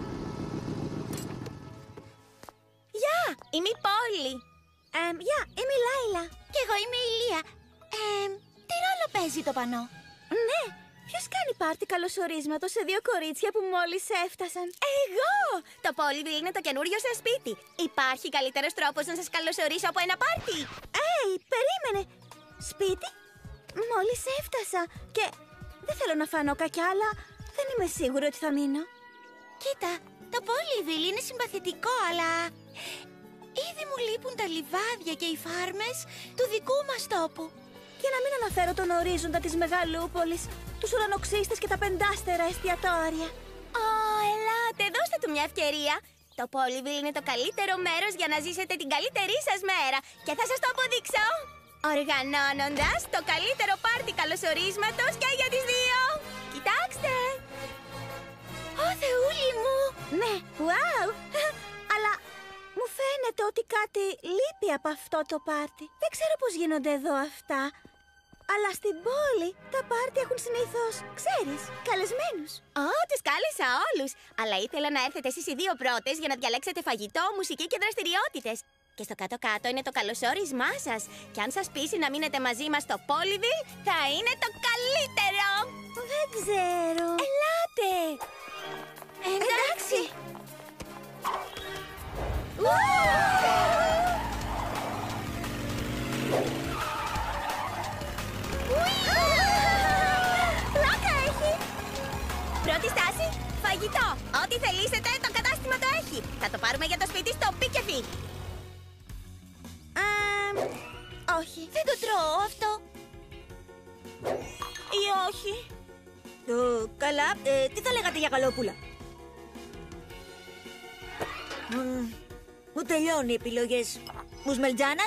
Γεια, είμαι η Polly. Εμ, γεια, είμαι η Λάιλα. Και εγώ είμαι η Λία. Εμ, τι ρόλο παίζει το πανό? Ναι, ποιος κάνει πάρτι καλωσορίσματος σε δύο κορίτσια που μόλις έφτασαν? Εγώ! Το Polyville είναι το καινούριο σας σπίτι. Υπάρχει καλύτερος τρόπος να σας καλωσορίσω από ένα πάρτι. Έι, περίμενε! Σπίτι? Μόλις έφτασα και δεν θέλω να φανώ κακιά, αλλά δεν είμαι σίγουρη ότι θα μείνω. Κοίτα, το Polyville είναι συμπαθητικό, αλλά ήδη μου λείπουν τα λιβάδια και οι φάρμες του δικού μας τόπου. Για να μην αναφέρω τον ορίζοντα της Μεγαλούπολης, τους ουρανοξύστες και τα πεντάστερα εστιατόρια. Ω, ελάτε, δώστε του μια ευκαιρία. Το Polyville είναι το καλύτερο μέρος για να ζήσετε την καλύτερη σας μέρα. Και θα σας το αποδείξω. Οργανώνοντας το καλύτερο πάρτι καλωσορίσματος και για τις δύο. Κοιτάξτε. Ω, Θεούλη μου! Ναι, wow! Αλλά μου φαίνεται ότι κάτι λείπει από αυτό το πάρτι. Δεν ξέρω πώς γίνονται εδώ αυτά. Αλλά στην πόλη τα πάρτι έχουν συνήθως, ξέρεις, καλεσμένους. Ω, τους κάλεσα όλους. Αλλά ήθελα να έρθετε εσείς οι δύο πρώτες για να διαλέξετε φαγητό, μουσική και δραστηριότητες. Και στο κάτω-κάτω είναι το καλωσόρισμά σας. Και αν σας πείσει να μείνετε μαζί μας στο Polyville, θα είναι το καλύτερο. Δεν ξέρω. Ελάτε. Εντάξει! Πλάκα έχει. Πρώτη στάση, φαγητό. Ό,τι θελήσετε, το κατάστημα το έχει. Θα το πάρουμε για το σπίτι στο Πίκεφι. Αμ, όχι. Δεν το τρώω αυτό. Ή όχι. Ε, καλά, ε, τι θα λέγατε για γαλόπουλα? Μμμ, μου τελειώνει οι επιλογές. Μουσμελτζάνας?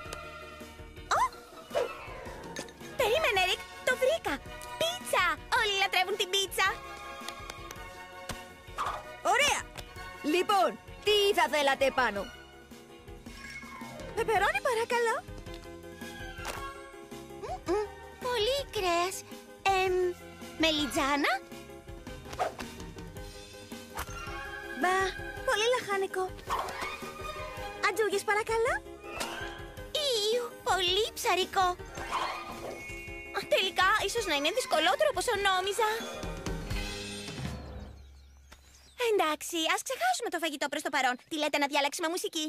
Περίμενε, Ρικ, το βρήκα. Πίτσα. Όλοι λατρεύουν την πίτσα. Ωραία! Λοιπόν, τι θα θέλατε πάνω? Πεπερώνι παρακαλώ. Μμμ, πολύ κρέας. Ε, εμ, μελιτζάνα. Μπα, πολύ λαχανικό. Ατζούγες παρακαλώ. Ιου, πολύ ψαρικό. Τελικά, ίσως να είναι δυσκολότερο από όσο νόμιζα. Εντάξει, ας ξεχάσουμε το φαγητό προς το παρόν. Τι λέτε να διαλέξουμε μουσική?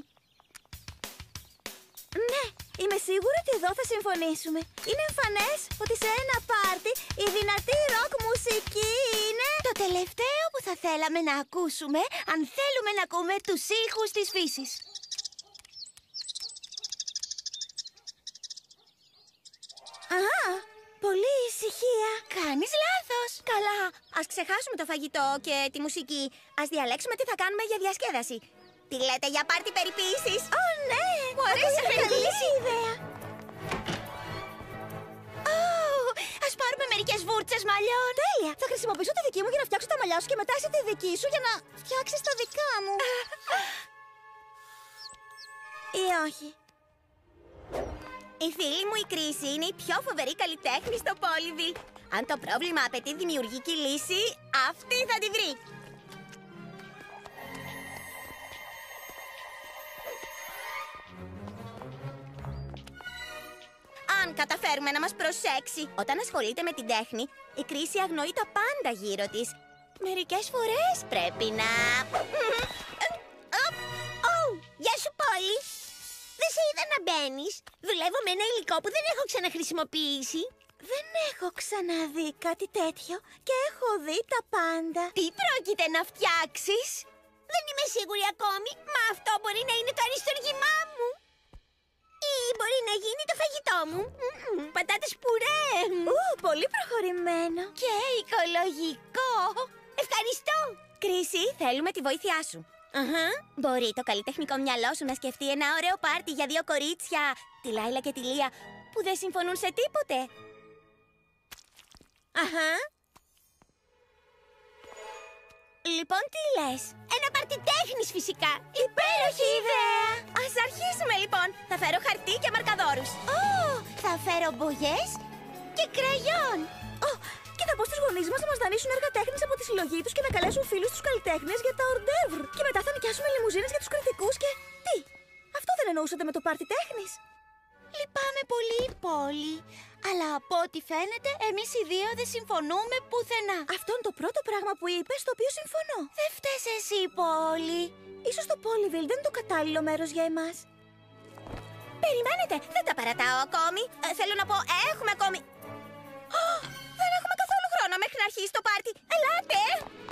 Ναι, είμαι σίγουρη ότι εδώ θα συμφωνήσουμε. Είναι εμφανές ότι σε ένα πάρτι η δυνατή ροκ μουσική είναι το τελευταίο που θα θέλαμε να ακούσουμε αν θέλουμε να ακούμε τους ήχους της φύσης. Α, πολύ ησυχία. Κάνεις λάθος. Καλά, ας ξεχάσουμε το φαγητό και τη μουσική. Ας διαλέξουμε τι θα κάνουμε για διασκέδαση. Τι λέτε για πάρτι περιποίησης? Ω, ναι! Μου αρέσει αυτή η καλή λύση. ιδέα. Ω, ας πάρουμε μερικές βούρτσες μαλλιών. Τέλεια! Θα χρησιμοποιήσω τη δική μου για να φτιάξω τα μαλλιά σου και μετά εσύ τη δική σου για να φτιάξεις τα δικά μου. Ή όχι. Η φίλη μου η Κρίση είναι η πιο φοβερή καλλιτέχνη στο Πόλιβιλ. Αν το πρόβλημα απαιτεί δημιουργική λύση, αυτή θα τη βρει. Αν καταφέρουμε να μας προσέξει. Όταν ασχολείται με την τέχνη, η Κρίση αγνοεί τα πάντα γύρω της. Μερικές φορές πρέπει να... Ω, γεια σου Πόλη. Δεν σε είδα να μπαίνεις. Δουλεύω με ένα υλικό που δεν έχω ξαναχρησιμοποιήσει. Δεν έχω ξαναδεί κάτι τέτοιο και έχω δει τα πάντα. Τι πρόκειται να φτιάξεις? Δεν είμαι σίγουρη ακόμη, μα αυτό μπορεί να είναι το αριστούργημά μου. Ή μπορεί να γίνει το φαγητό μου. Μμμ, πατάτες πουρέ. Ου, πολύ προχωρημένο. Και οικολογικό. Ευχαριστώ. Κρίση, θέλουμε τη βοήθειά σου. Αχα. Μπορεί το καλλιτεχνικό μυαλό σου να σκεφτεί ένα ωραίο πάρτι για δύο κορίτσια, τη Λάιλα και τη Λία, που δεν συμφωνούν σε τίποτε. Αχα. Λοιπόν, τι λες? Ένα πάρτι τέχνης φυσικά. Υπέροχη ιδέα! Ας αρχίσουμε λοιπόν. Θα φέρω χαρτί και μαρκαδόρους. Ω, θα φέρω μπογιές και κραγιόν. Ω, και θα πω στους γονείς μας να μας δανείσουν έργα τέχνης από τη συλλογή τους και να καλέσουν φίλους τους καλλιτέχνες για τα ορντεύρ. Και μετά θα νοικιάσουμε λιμουζίνες για τους κριτικούς και... Τι, αυτό δεν εννοούσατε με το πάρτι τέχνης? Λυπάμαι πολύ, Πόλη. Αλλά από ό,τι φαίνεται, εμείς οι δύο δεν συμφωνούμε πουθενά. Αυτό είναι το πρώτο πράγμα που είπες, το οποίο συμφωνώ. Δεν φταίς εσύ, Πόλη. Ίσως το Πόλιβιλ δεν είναι το κατάλληλο μέρος για εμάς. Περιμένετε, δεν τα παρατάω ακόμη. Ε, θέλω να πω, έχουμε ακόμη... Ω, δεν έχουμε καθόλου χρόνο μέχρι να αρχίσει το πάρτι. Ελάτε!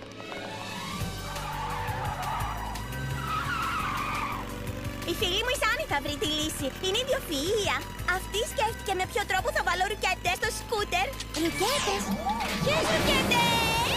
Η φίλη μου η Σάνι θα βρει τη λύση. Είναι ιδιοφυΐα. Αυτή σκέφτηκε με ποιο τρόπο θα βάλω ρουκέτες στο σκούτερ. Ρουκέτες. Ποιες ρουκέτες!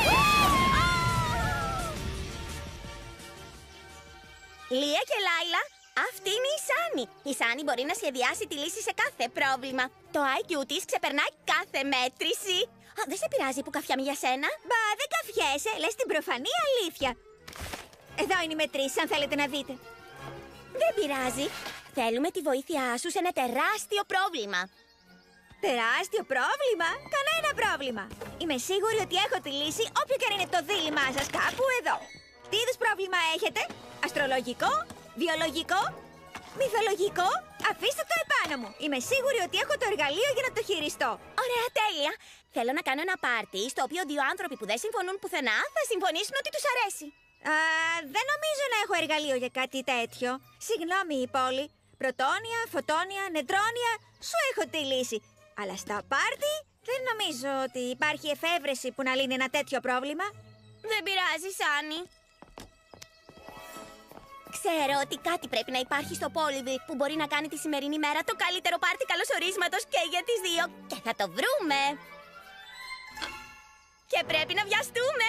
Λία και Λάιλα, αυτή είναι η Σάνι. Η Σάνι μπορεί να σχεδιάσει τη λύση σε κάθε πρόβλημα. Το άι κιου της ξεπερνάει κάθε μέτρηση. Α, δεν σε πειράζει που καφιάμαι για σένα? Μπα, δεν καφιέσαι, λες την προφανή αλήθεια. Εδώ είναι οι μετρήσεις, αν θέλετε να δείτε. Δεν πειράζει. Θέλουμε τη βοήθειά σου σε ένα τεράστιο πρόβλημα. Τεράστιο πρόβλημα? Κανένα πρόβλημα. Είμαι σίγουρη ότι έχω τη λύση, όποιο και αν είναι το δίλημά σας, κάπου εδώ. Τι είδους πρόβλημα έχετε? Αστρολογικό? Βιολογικό? Μυθολογικό? Αφήστε το επάνω μου. Είμαι σίγουρη ότι έχω το εργαλείο για να το χειριστώ. Ωραία, τέλεια. Θέλω να κάνω ένα πάρτι στο οποίο δύο άνθρωποι που δεν συμφωνούν πουθενά θα συμφωνήσουν ότι τους αρέσει. Α, δεν νομίζω να έχω εργαλείο για κάτι τέτοιο. Συγγνώμη, Πόλη. Πρωτόνια, φωτόνια, νετρόνια, σου έχω τη λύση. Αλλά στα πάρτι δεν νομίζω ότι υπάρχει εφεύρεση που να λύνει ένα τέτοιο πρόβλημα. Δεν πειράζει, Σάνι. Ξέρω ότι κάτι πρέπει να υπάρχει στο Πόλιβιλ που μπορεί να κάνει τη σημερινή μέρα το καλύτερο πάρτι καλωσορίσματος και για τις δύο. Και θα το βρούμε. Και πρέπει να βιαστούμε.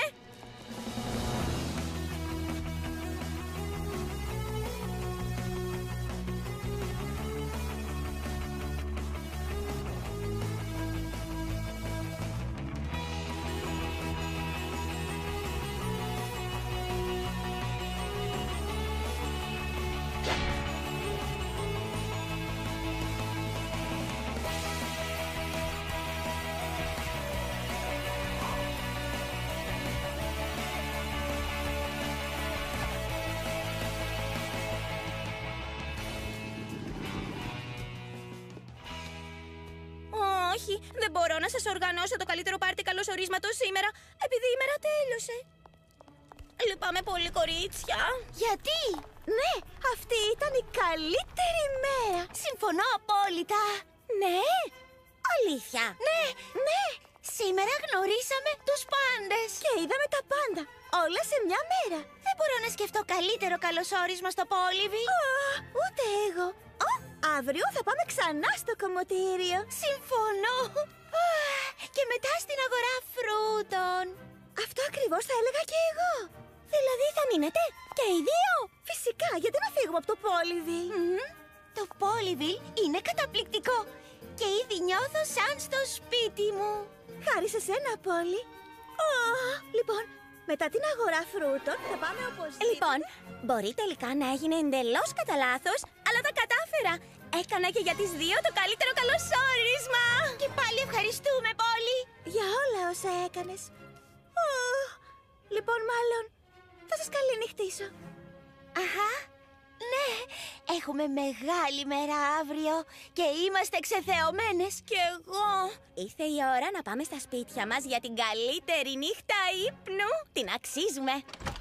μπορώ να σας οργανώσω το καλύτερο πάρτι καλωσορίσματος σήμερα, επειδή η μέρα τέλειωσε. Λυπάμαι πολύ, κορίτσια. Γιατί? Ναι, αυτή ήταν η καλύτερη μέρα. Συμφωνώ απόλυτα. Ναι, Αλήθεια. ναι, ναι. Σήμερα γνωρίσαμε τους πάντες. Και είδαμε τα πάντα. Όλα σε μια μέρα. Δεν μπορώ να σκεφτώ καλύτερο καλωσόρισμα στο Πόλιβι. Ούτε εγώ. Ω, αύριο θα πάμε ξανά στο κομμωτήριο. Συμφωνώ. Α, και μετά στην αγορά φρούτων. Αυτό ακριβώς θα έλεγα και εγώ. Δηλαδή θα μείνετε και οι δύο? Φυσικά, γιατί να φύγουμε από το Πόλιβι. Το Πόλιβι είναι καταπληκτικό. Και ήδη νιώθω σαν στο σπίτι μου. Χάρη σε σένα, Πόλι. Oh, λοιπόν, μετά την αγορά φρούτων θα πάμε οπωσδήποτε. Λοιπόν, μπορεί τελικά να έγινε εντελώς κατά λάθος, αλλά τα κατάφερα. Έκανα και για τις δύο το καλύτερο καλωσόρισμα. Και πάλι ευχαριστούμε, Πόλι, για όλα όσα έκανες. Oh, λοιπόν, μάλλον θα σας καληνυχτήσω. Αχα. Ναι, έχουμε μεγάλη μέρα αύριο και είμαστε ξεθεωμένες. Κι εγώ. Ήρθε η ώρα να πάμε στα σπίτια μας για την καλύτερη νύχτα ύπνου. Την αξίζουμε.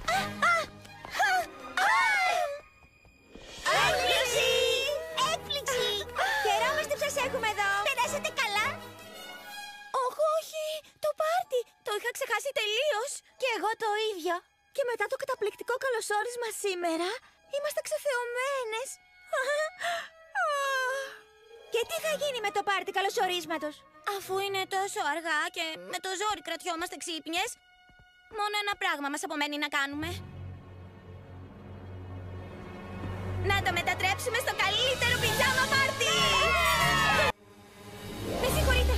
Έκπληξη! Έκπληξη! Χαιρόμαστε που σας έχουμε εδώ. Περάσατε καλά? Όχι, όχι. Το πάρτι. Το είχα ξεχάσει τελείως. Και εγώ το ίδιο. Και μετά το καταπληκτικό καλωσόρισμα σήμερα, είμαστε ξεθεωμένες. Και τι θα γίνει με το πάρτι καλωσορίσματος? Αφού είναι τόσο αργά και με το ζόρι κρατιόμαστε ξύπνιες, μόνο ένα πράγμα μας απομένει να κάνουμε. Να το μετατρέψουμε στο καλύτερο πιτζάμα πάρτι! Με συγχωρείτε.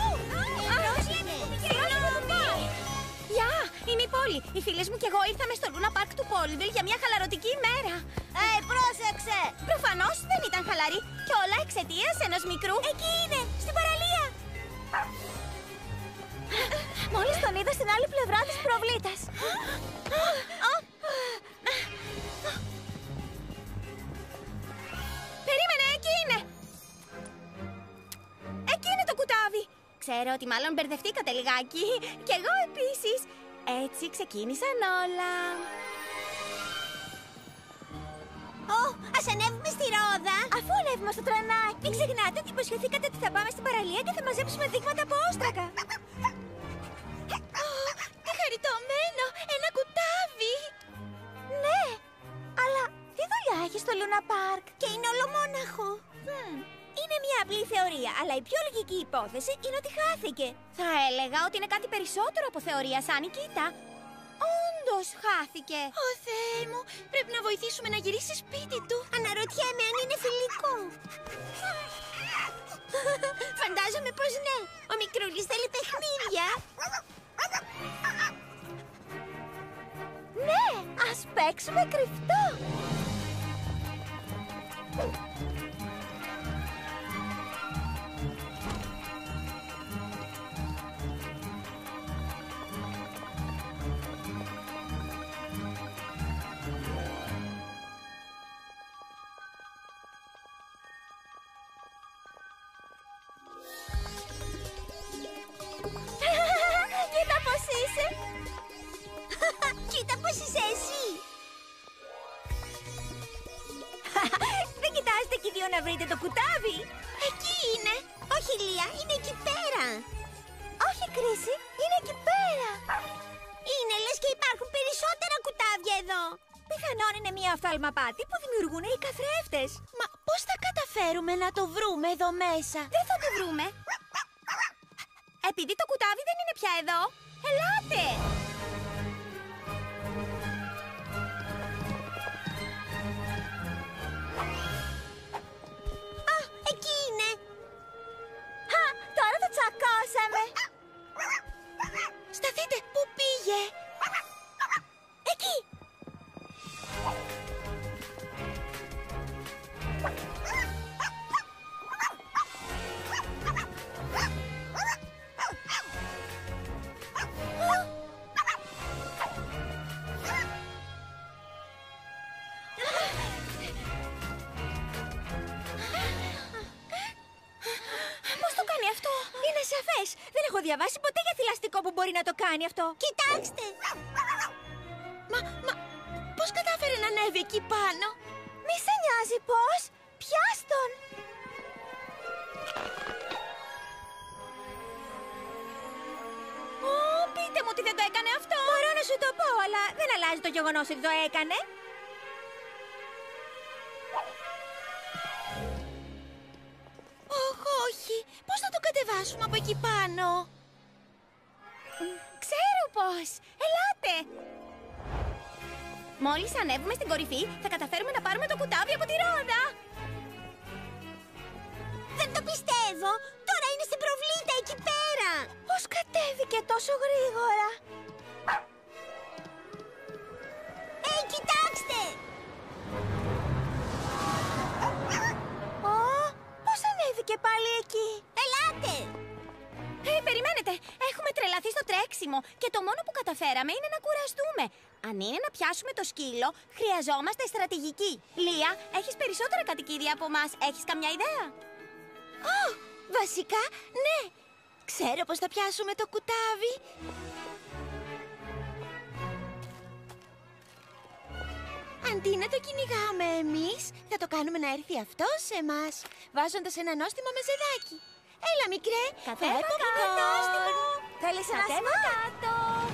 Γεια, είμαι η Πόλη. Οι φίλες μου και εγώ ήρθαμε στο Λούνα Πάρκ του Πόλιβιλ για μια χαλαρωτική ημέρα. Ε, πρόσεξε! Προφανώς δεν ήταν χαλαρή και όλα εξαιτίας ενός μικρού. Εκεί είναι, στην παραλία! Μόλις τον είδα στην άλλη πλευρά της προβλήτας. Περίμενε, εκεί είναι! Εκεί είναι το κουτάβι! Ξέρω ότι μάλλον μπερδευτήκατε λιγάκι. Κι εγώ επίσης. Έτσι ξεκίνησαν όλα. Ω, ας ανέβουμε στη ρόδα. Αφού ανέβουμε στο τρενάκι. Μην ξεχνάτε ότι υποσχεθήκατε ότι θα πάμε στην παραλία και θα μαζέψουμε δείγματα από όστρακα. Τι χαριτωμένο! Ένα κουτάβι! Ναι, αλλά τι δουλειά έχει στο Λούνα Πάρκ? Και είναι ολομόναχο. Είναι μια απλή θεωρία, αλλά η πιο λογική υπόθεση είναι ότι χάθηκε. Θα έλεγα ότι είναι κάτι περισσότερο από θεωρία, Σάνι. Κοίτα. Όντως χάθηκε. Ω Θεέ μου, πρέπει να βοηθήσουμε να γυρίσει σπίτι του. Αναρωτιέμαι αν είναι φιλικό. Φαντάζομαι πως ναι. Ο μικρούλης θέλει παιχνίδια. Ναι, ας παίξουμε κρυφτό. Κοίτα πως είσαι. Κοίτα πως είσαι εσύ. Δεν κοιτάζετε και οι δύο να βρείτε το κουτάβι? Εκεί είναι. Όχι, Λία, είναι εκεί πέρα. Όχι, Κρίση, είναι εκεί πέρα. Είναι λες και υπάρχουν περισσότερα κουτάβια εδώ. Πιθανόν είναι μια οφθαλμαπάτη που δημιουργούν οι καθρέφτες. Μα πώς θα καταφέρουμε να το βρούμε εδώ μέσα? Δεν θα το βρούμε. Επειδή το κουτάβι δεν είναι πια εδώ. Ελάτε! Α, εκεί είναι. Χα, τώρα το τσακώσαμε. Σταθείτε, πού πήγε? Εκεί. Πώς το κάνει αυτό? Είναι σαφές. λες! Δεν έχω διαβάσει ποτέ για θηλαστικό που μπορεί να το κάνει αυτό. Κοιτάξτε! Μα, μα, πώς κατάφερε να ανέβει εκεί πάνω? Μη σε νοιάζει πώς! Πιάσ' τον! Ω, πείτε μου ότι δεν το έκανε αυτό! Μπορώ να σου το πω, αλλά δεν αλλάζει το γεγονός ότι το έκανε. Ωχ, όχι! Πώς θα το κατεβάσουμε από εκεί πάνω? Ξέρω πώς! Ελάτε! Μόλις ανέβουμε στην κορυφή, θα καταφέρουμε να πάρουμε το κουτάβι από τη ρόδα! Δεν το πιστεύω! Τώρα είναι στην προβλήτα εκεί πέρα! Πώς κατέβηκε τόσο γρήγορα? Ε, κοιτάξτε! Ω, πώς ανέβηκε πάλι εκεί? Ελάτε! Ε, περιμένετε! Έχουμε τρελαθεί στο τρέξιμο και το μόνο που καταφέραμε είναι να κουραστούμε. Αν είναι να πιάσουμε το σκύλο, χρειαζόμαστε στρατηγική. Λία, έχεις περισσότερα κατοικίδια από μας. Έχεις καμιά ιδέα? Ω, βασικά, ναι! Ξέρω πώς θα πιάσουμε το κουτάβι. Αντί να το κυνηγάμε εμείς, θα το κάνουμε να έρθει αυτό σε εμάς, βάζοντας ένα νόστιμο με ζεδάκι. Έλα, μικρέ, Κατέβα το κάτω. νόστιμο. Θέλεις ένα Κατέβα σνακ? κάτω!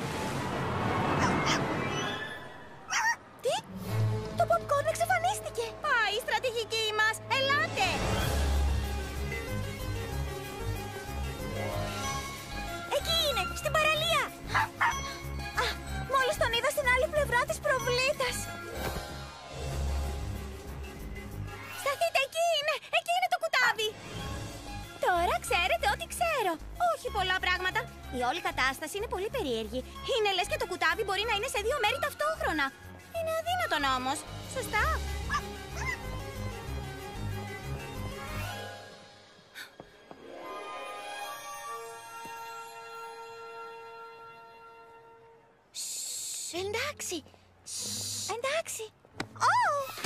Τι? Το popcorn εξαφανίστηκε. Πάει η στρατηγική μας! Ελάτε! Εκεί είναι, στην παραλία! Α, μόλις τον είδα στην άλλη πλευρά της προβλήτας. Σταθείτε, εκεί είναι! Εκεί είναι το κουτάβι! Τώρα ξέρετε ό,τι ξέρω. Όχι πολλά πράγματα. Η όλη κατάσταση είναι πολύ περίεργη. Είναι λες και το κουτάβι μπορεί να είναι σε δύο μέρη ταυτόχρονα. Είναι αδύνατον όμως. Σωστά. Σ, εντάξει. Σ, εντάξει. Ω!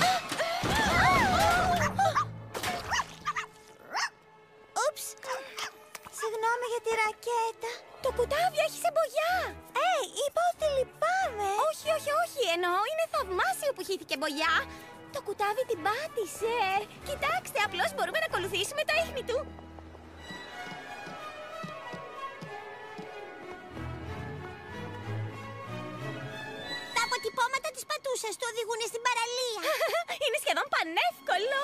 Ούψ. Συγγνώμη για τη ρακέτα. Το κουτάβι έχει εμπογιά. Ε, είπα ότι λυπάμαι. Όχι, όχι, όχι. Εννοώ είναι θαυμάσιο που χύθηκε εμπογιά. Το κουτάβι την πάτησε. Κοιτάξτε, απλώς μπορούμε να ακολουθήσουμε τα ίχνη του. Τα αποτυπώματα της πατούσας το οδηγούν στην παραλία. Είναι σχεδόν πανεύκολο.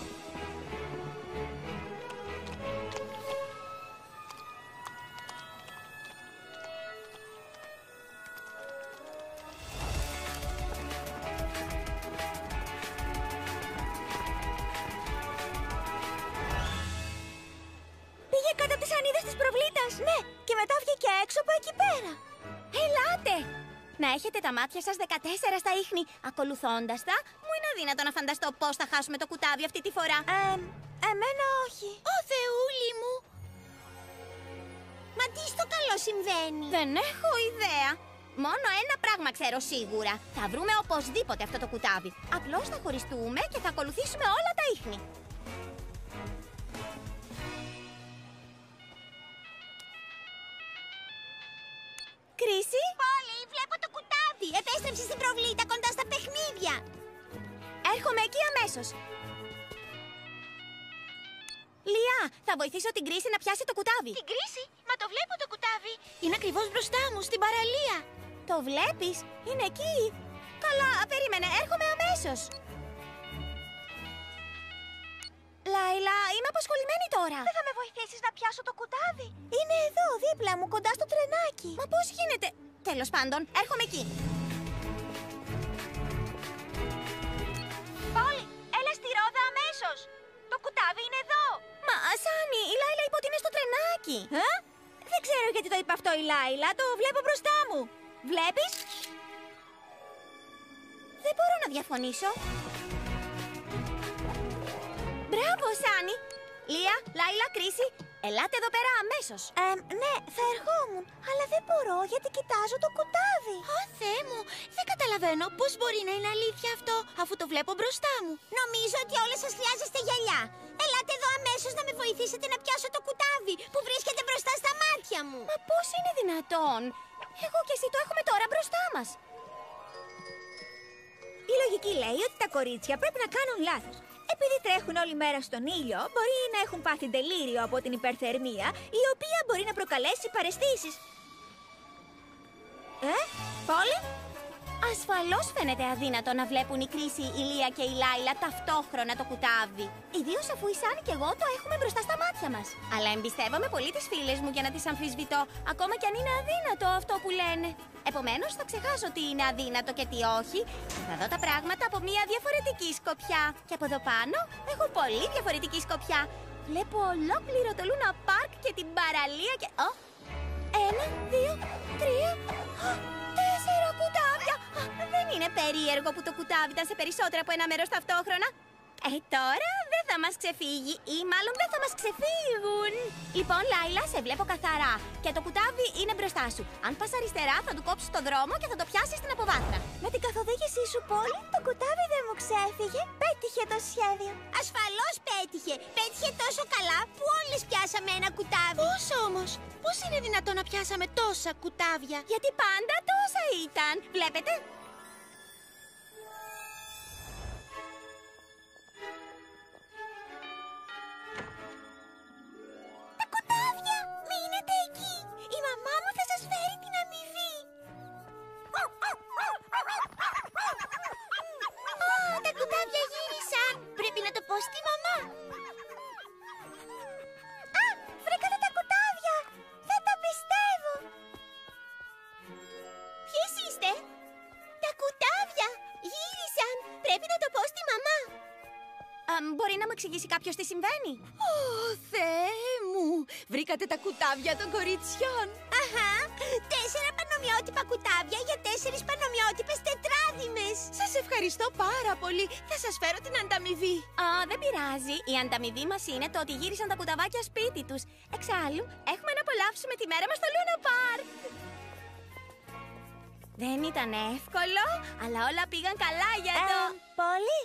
Πήγε κάτω από τις σανίδες της προβλήτας. Ναι, και μετά βγήκε έξω από εκεί πέρα. Ελάτε! Να έχετε τα μάτια σας δεκατέσσερα στα ίχνη. Ακολουθώντας τα, μου είναι αδύνατο να φανταστώ πώς θα χάσουμε το κουτάβι αυτή τη φορά. Ε, εμένα όχι. Ω, Θεούλη μου. Μα τι στο καλό συμβαίνει? Δεν έχω ιδέα. Μόνο ένα πράγμα ξέρω σίγουρα. Θα βρούμε οπωσδήποτε αυτό το κουτάβι. Απλώς θα χωριστούμε και θα ακολουθήσουμε όλα τα ίχνη. Κρίση! Πόλη, βλέπω το κουτάβι. Επέστρεψε στην προβλήτα κοντά στα παιχνίδια. Έρχομαι εκεί αμέσως. Λία, θα βοηθήσω την Κρίση να πιάσει το κουτάβι. Την κρίση, μα το βλέπω το κουτάβι. Είναι ακριβώς μπροστά μου, στην παραλία. Το βλέπεις? Είναι εκεί. Καλά, περίμενε, έρχομαι αμέσως. Λάιλα, είμαι απασχολημένη τώρα. Δεν θα με βοηθήσεις να πιάσω το κουτάβι? Είναι εδώ, δίπλα μου, κοντά στο τρενάκι. Μα πώς γίνεται? Τέλος πάντων, έρχομαι εκεί. Πόλη, έλα στη ρόδα αμέσως. Το κουτάβι είναι εδώ. Μα, Σάνι, η Λάιλα είπε ότι είναι στο τρενάκι. Ε? Δεν ξέρω γιατί το είπε αυτό η Λάιλα. Το βλέπω μπροστά μου. Βλέπεις? Δεν μπορώ να διαφωνήσω. Μπράβο, Σάνι. Λία, Λάιλα, Κρίση, Ελάτε εδώ πέρα αμέσως. Ε, ναι, θα ερχόμουν, αλλά δεν μπορώ γιατί κοιτάζω το κουτάβι. Ω, Θεέ μου, δεν καταλαβαίνω πώς μπορεί να είναι αλήθεια αυτό, αφού το βλέπω μπροστά μου. Νομίζω ότι όλες σας χρειάζεστε γυαλιά. Ελάτε εδώ αμέσως να με βοηθήσετε να πιάσω το κουτάβι που βρίσκεται μπροστά στα μάτια μου. Μα πώς είναι δυνατόν? Εγώ και εσύ το έχουμε τώρα μπροστά μας. Η λογική λέει ότι τα κορίτσια πρέπει να κάνουν λάθος. Επειδή τρέχουν όλη μέρα στον ήλιο, μπορεί να έχουν πάθει ντελήριο από την υπερθερμία, η οποία μπορεί να προκαλέσει παραισθήσεις. Ε, Πόλη? Ασφαλώς φαίνεται αδύνατο να βλέπουν η Κρίση, η Λία και η Λάιλα ταυτόχρονα το κουτάβι. Ιδίως αφού η Σάνι και εγώ το έχουμε μπροστά στα μάτια μας. Αλλά εμπιστεύομαι πολύ τις φίλες μου για να τις αμφισβητώ, ακόμα κι αν είναι αδύνατο αυτό που λένε. Επομένως, θα ξεχάσω τι είναι αδύνατο και τι όχι. Θα δω τα πράγματα από μια διαφορετική σκοπιά. Και από εδώ πάνω έχω πολύ διαφορετική σκοπιά. Βλέπω ολόκληρο το Λούνα Πάρκ και την παραλία και... Ω! Ένα, δύο, τρία... Τέσσερα κουτάβια! Δεν είναι περίεργο που το κουτάβι ήταν σε περισσότερα από ένα μέρος ταυτόχρονα. Ε, τώρα δεν θα μας ξεφύγει ή μάλλον δεν θα μας ξεφύγουν. Λοιπόν, Λάιλα, σε βλέπω καθαρά και το κουτάβι είναι μπροστά σου. Αν πας αριστερά θα του κόψεις το δρόμο και θα το πιάσεις στην αποβάθρα. Με την καθοδήγησή σου, Πόλη, το κουτάβι δεν μου ξέφυγε. Πέτυχε το σχέδιο. Ασφαλώς πέτυχε. Πέτυχε τόσο καλά που όλες πιάσαμε ένα κουτάβι. Πώς όμως, πώς είναι δυνατόν να πιάσαμε τόσα κουτάβια? Γιατί πάντα τόσα ήταν. Βλέπετε. Μείνετε εκεί! Η μαμά μου θα σας φέρει την αμοιβή! Ω, τα κουτάβια γύρισαν! Πρέπει να το πω στη μαμά! Α, βρήκατε τα κουτάβια! Δεν το πιστεύω! Ποιες είστε? Τα κουτάβια γύρισαν! Πρέπει να το πω στη μαμά! Α, μπορεί να μου εξηγήσει κάποιος τι συμβαίνει? Ω, Θεέ μου! Βρήκατε τα κουτάβια των κοριτσιών! Αχα! Τέσσερα πανομοιότυπα κουτάβια για τέσσερις πανομοιότυπες τετράδημες! Σας ευχαριστώ πάρα πολύ! Θα σας φέρω την ανταμοιβή! Α, δεν πειράζει. Η ανταμοιβή μας είναι το ότι γύρισαν τα κουταβάκια σπίτι τους. Εξάλλου, έχουμε να απολαύσουμε τη μέρα μας στο Λούνα Πάρκ. Δεν ήταν εύκολο, αλλά όλα πήγαν καλά για το... Ε, Πόλη?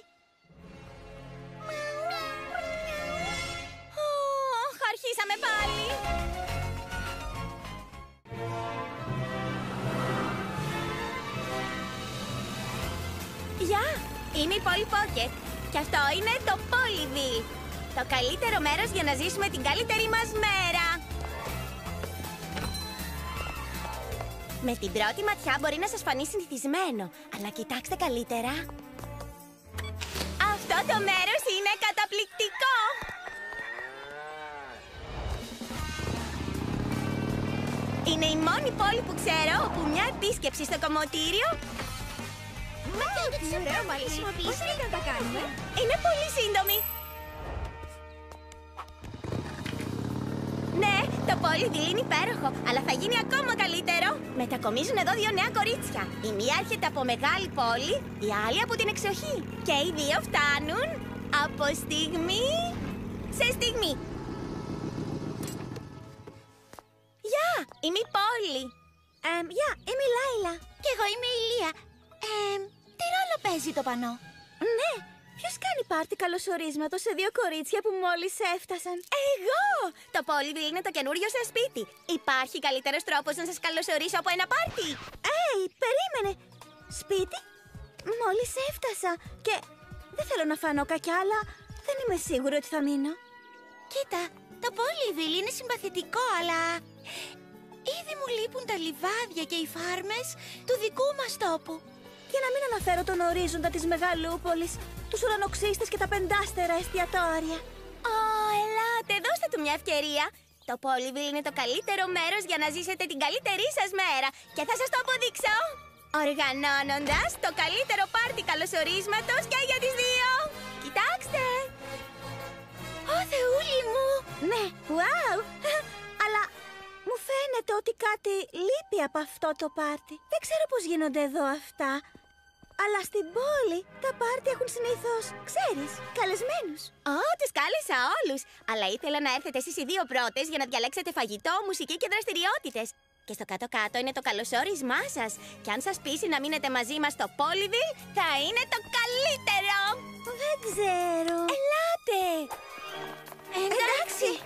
Ωχ, αρχίσαμε πάλι. Γεια, είμαι η Πόλη Πόκετ και αυτό είναι το Πόλιβιλ. Το καλύτερο μέρος για να ζήσουμε την καλύτερη μας μέρα. Με την πρώτη ματιά μπορεί να σας φανεί συνηθισμένο, αλλά κοιτάξτε καλύτερα. Αυτό το μέρος είναι καταπληκτικό! Είναι η μόνη πόλη που ξέρω όπου μια επίσκεψη στο κομμωτήριο... Μα, τι ωραίο μαλλί! Πώς είναι να τα κάνουμε? Είναι πολύ σύντομη! Ναι, το Πόλιβιλ είναι υπέροχο, αλλά θα γίνει ακόμα καλύτερο. Μετακομίζουν εδώ δύο νέα κορίτσια. Η μία έρχεται από μεγάλη πόλη, η άλλη από την εξοχή. Και οι δύο φτάνουν από στιγμή σε στιγμή. Γεια, είμαι η Πόλη. Ε, γεια, είμαι η Λάιλα. Και εγώ είμαι η Λία. Ε, τι ρόλο παίζει το πανό? Ναι! Ποιος κάνει πάρτι καλωσορίσματος σε δύο κορίτσια που μόλις έφτασαν? Εγώ! Το Πόλιβιλ είναι το καινούριο σας σπίτι. Υπάρχει καλύτερος τρόπος να σας καλωσορίσω από ένα πάρτι? Έι, περίμενε! Σπίτι? Μόλις έφτασα και δεν θέλω να φανώ κακιά, αλλά δεν είμαι σίγουρη ότι θα μείνω. Κοίτα, το Πόλιβιλ είναι συμπαθητικό, αλλά... ήδη μου λείπουν τα λιβάδια και οι φάρμες του δικού μας τόπου. Για να μην αναφέρω τον ορίζοντα της Μεγαλούπολης, τους ουρανοξύστες και τα πεντάστερα εστιατόρια. Ω, ελάτε, δώστε του μια ευκαιρία. Το Πόλιβιλ είναι το καλύτερο μέρος για να ζήσετε την καλύτερη σας μέρα. Και θα σας το αποδείξω. Οργανώνοντας το καλύτερο πάρτι καλωσορίσματος και για τις δύο. Κοιτάξτε. Ω, Θεούλη μου. Ναι, wow! Αλλά μου φαίνεται ότι κάτι λείπει από αυτό το πάρτι. Δεν ξέρω πώς γίνονται εδώ αυτά. Αλλά στην πόλη τα πάρτι έχουν συνήθως, ξέρεις, καλεσμένους. Ω, τους κάλεσα όλους. Αλλά ήθελα να έρθετε εσείς οι δύο πρώτες για να διαλέξετε φαγητό, μουσική και δραστηριότητες. Και στο κάτω-κάτω είναι το καλωσόρισμά σας. Και αν σας πείσει να μείνετε μαζί μας στο Πόλιβιλ, θα είναι το καλύτερο. Δεν ξέρω. Ελάτε. Εντάξει.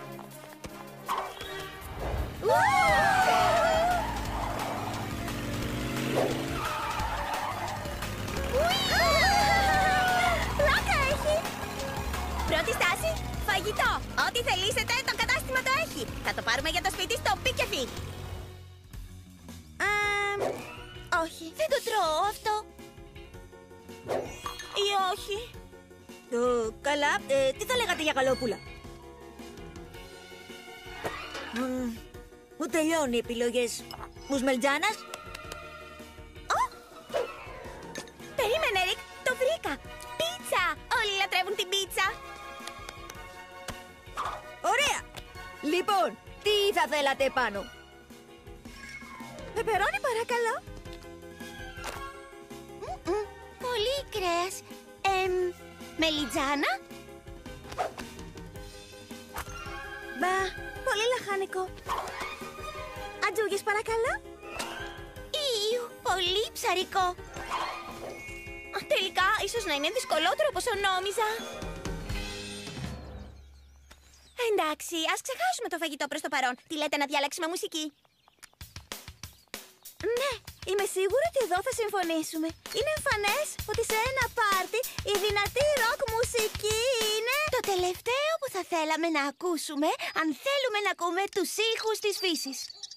Πλάκα έχει. Πρώτη στάση, φαγητό. Ό,τι θελήσετε, το κατάστημα το έχει. Θα το πάρουμε για το σπίτι στο Πίκεφι. Α, όχι. Δεν το τρώω αυτό. Ή όχι. Ε, καλά, ε, τι θα λέγατε για γαλόπουλα? Μμμ, μου τελειώνει οι επιλογές. Μουσμελτζάνας? Περίμενε, Ρικ, το βρήκα. Πίτσα. Όλοι λατρεύουν την πίτσα. Ωραία! Λοιπόν, τι θα θέλατε επάνω? Πεπερώνι παρακαλώ. Μμμ, πολύ κρέας. Εμ, μελιτζάνα. Μπα, πολύ λαχάνικο. Ατζούγες παρακαλώ. Ιου, πολύ ψαρικό. Τελικά, ίσως να είναι δυσκολότερο από όσο νόμιζα. Εντάξει, ας ξεχάσουμε το φαγητό προς το παρόν. Τι λέτε να διαλέξουμε μουσική? Ναι, είμαι σίγουρη ότι εδώ θα συμφωνήσουμε. Είναι εμφανές ότι σε ένα πάρτι η δυνατή ροκ μουσική είναι Το τελευταίο που θα θέλαμε να ακούσουμε αν θέλουμε να ακούμε τους ήχους της φύσης.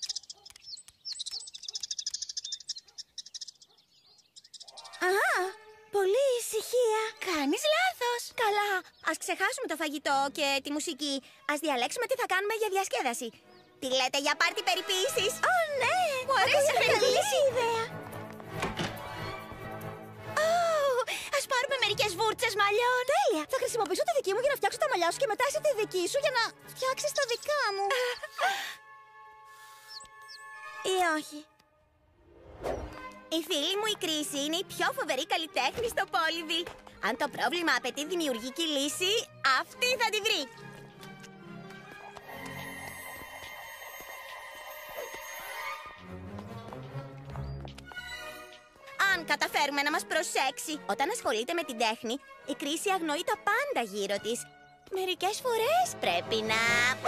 Α, πολύ ησυχία. Κάνεις λάθος. Καλά, ας ξεχάσουμε το φαγητό και τη μουσική. Ας διαλέξουμε τι θα κάνουμε για διασκέδαση. Τι λέτε για πάρτι περιποίησης? Ω, ναι! Μου αρέσει αυτή η καλή λύση. ιδέα. Ω, ας πάρουμε μερικές βούρτσες μαλλιών. Τέλεια! Θα χρησιμοποιήσω τη δική μου για να φτιάξω τα μαλλιά σου και μετά εσύ τη δική σου για να φτιάξεις τα δικά μου. Ή όχι. Η φίλη μου η Κρίση είναι η πιο φοβερή καλλιτέχνη στο Πόλιβιλ. Αν το πρόβλημα απαιτεί δημιουργική λύση, αυτή θα τη βρει. Αν καταφέρουμε να μας προσέξει. Όταν ασχολείται με την τέχνη, η Κρίση αγνοεί τα πάντα γύρω της. Μερικές φορές πρέπει να...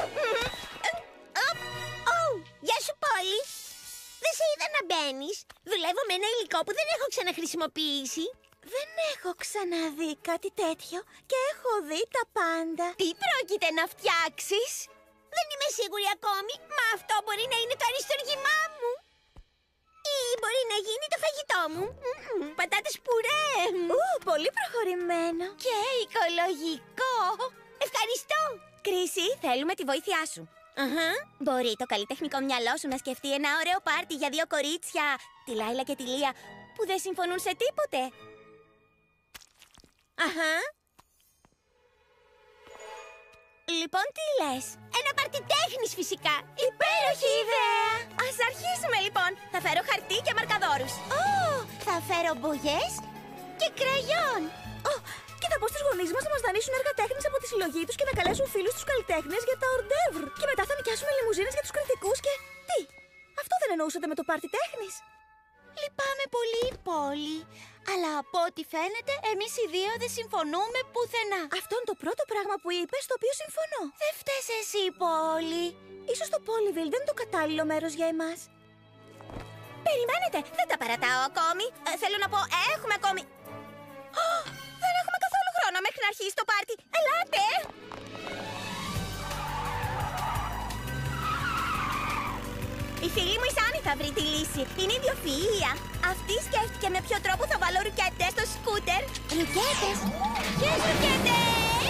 Ω, γεια σου Πόλη. Δεν σε είδα να μπαίνεις. Δουλεύω με ένα υλικό που δεν έχω ξαναχρησιμοποιήσει. Δεν έχω ξαναδεί κάτι τέτοιο και έχω δει τα πάντα. Τι πρόκειται να φτιάξεις? Δεν είμαι σίγουρη ακόμη, μα αυτό μπορεί να είναι το αριστούργημά μου. Ή μπορεί να γίνει το φαγητό μου. Μμμ, πατάτες πουρέ. Ου, πολύ προχωρημένο. Και οικολογικό. Ευχαριστώ. Κρίση, θέλουμε τη βοήθειά σου. Αχα. Μπορεί το καλλιτεχνικό μυαλό σου να σκεφτεί ένα ωραίο πάρτι για δύο κορίτσια, τη Λάιλα και τη Λία, που δεν συμφωνούν σε τίποτε. Αχα. Λοιπόν, τι λες? Ένα πάρτι τέχνης φυσικά. Υπέροχη ιδέα. Ας αρχίσουμε λοιπόν. Θα φέρω χαρτί και μαρκαδόρους. Ω, θα φέρω μπογιές και κραγιόν. Ω, και θα πω στους γονείς μας να μας δανείσουν έργα τέχνης από τη συλλογή τους και να καλέσουν φίλους τους καλλιτέχνες για τα ορντεύρ. Και μετά θα νοικιάσουμε λιμουζίνες για τους κριτικούς και... Τι, αυτό δεν εννοούσατε με το πάρτι τέχνης? Λυπάμαι πολύ, Πόλη. Αλλά από ό,τι φαίνεται, εμείς οι δύο δεν συμφωνούμε πουθενά. Αυτό είναι το πρώτο πράγμα που είπες, το οποίο συμφωνώ. Δεν φταίς εσύ, Πόλη. Ίσως το Πόλιβιλ δεν είναι το κατάλληλο μέρος για εμάς. Περιμένετε, δεν τα παρατάω ακόμη. Ε, θέλω να πω, έχουμε ακόμη... Ω, δεν έχουμε καθόλου χρόνο μέχρι να αρχίσει το πάρτι. Ελάτε! Η φίλη μου η Σάνι θα βρει τη λύση. Είναι ιδιοφυΐα. Αυτή σκέφτηκε με ποιο τρόπο θα βάλω ρουκέτες στο σκούτερ. Ρουκέτες! Ποιες ρουκέτες!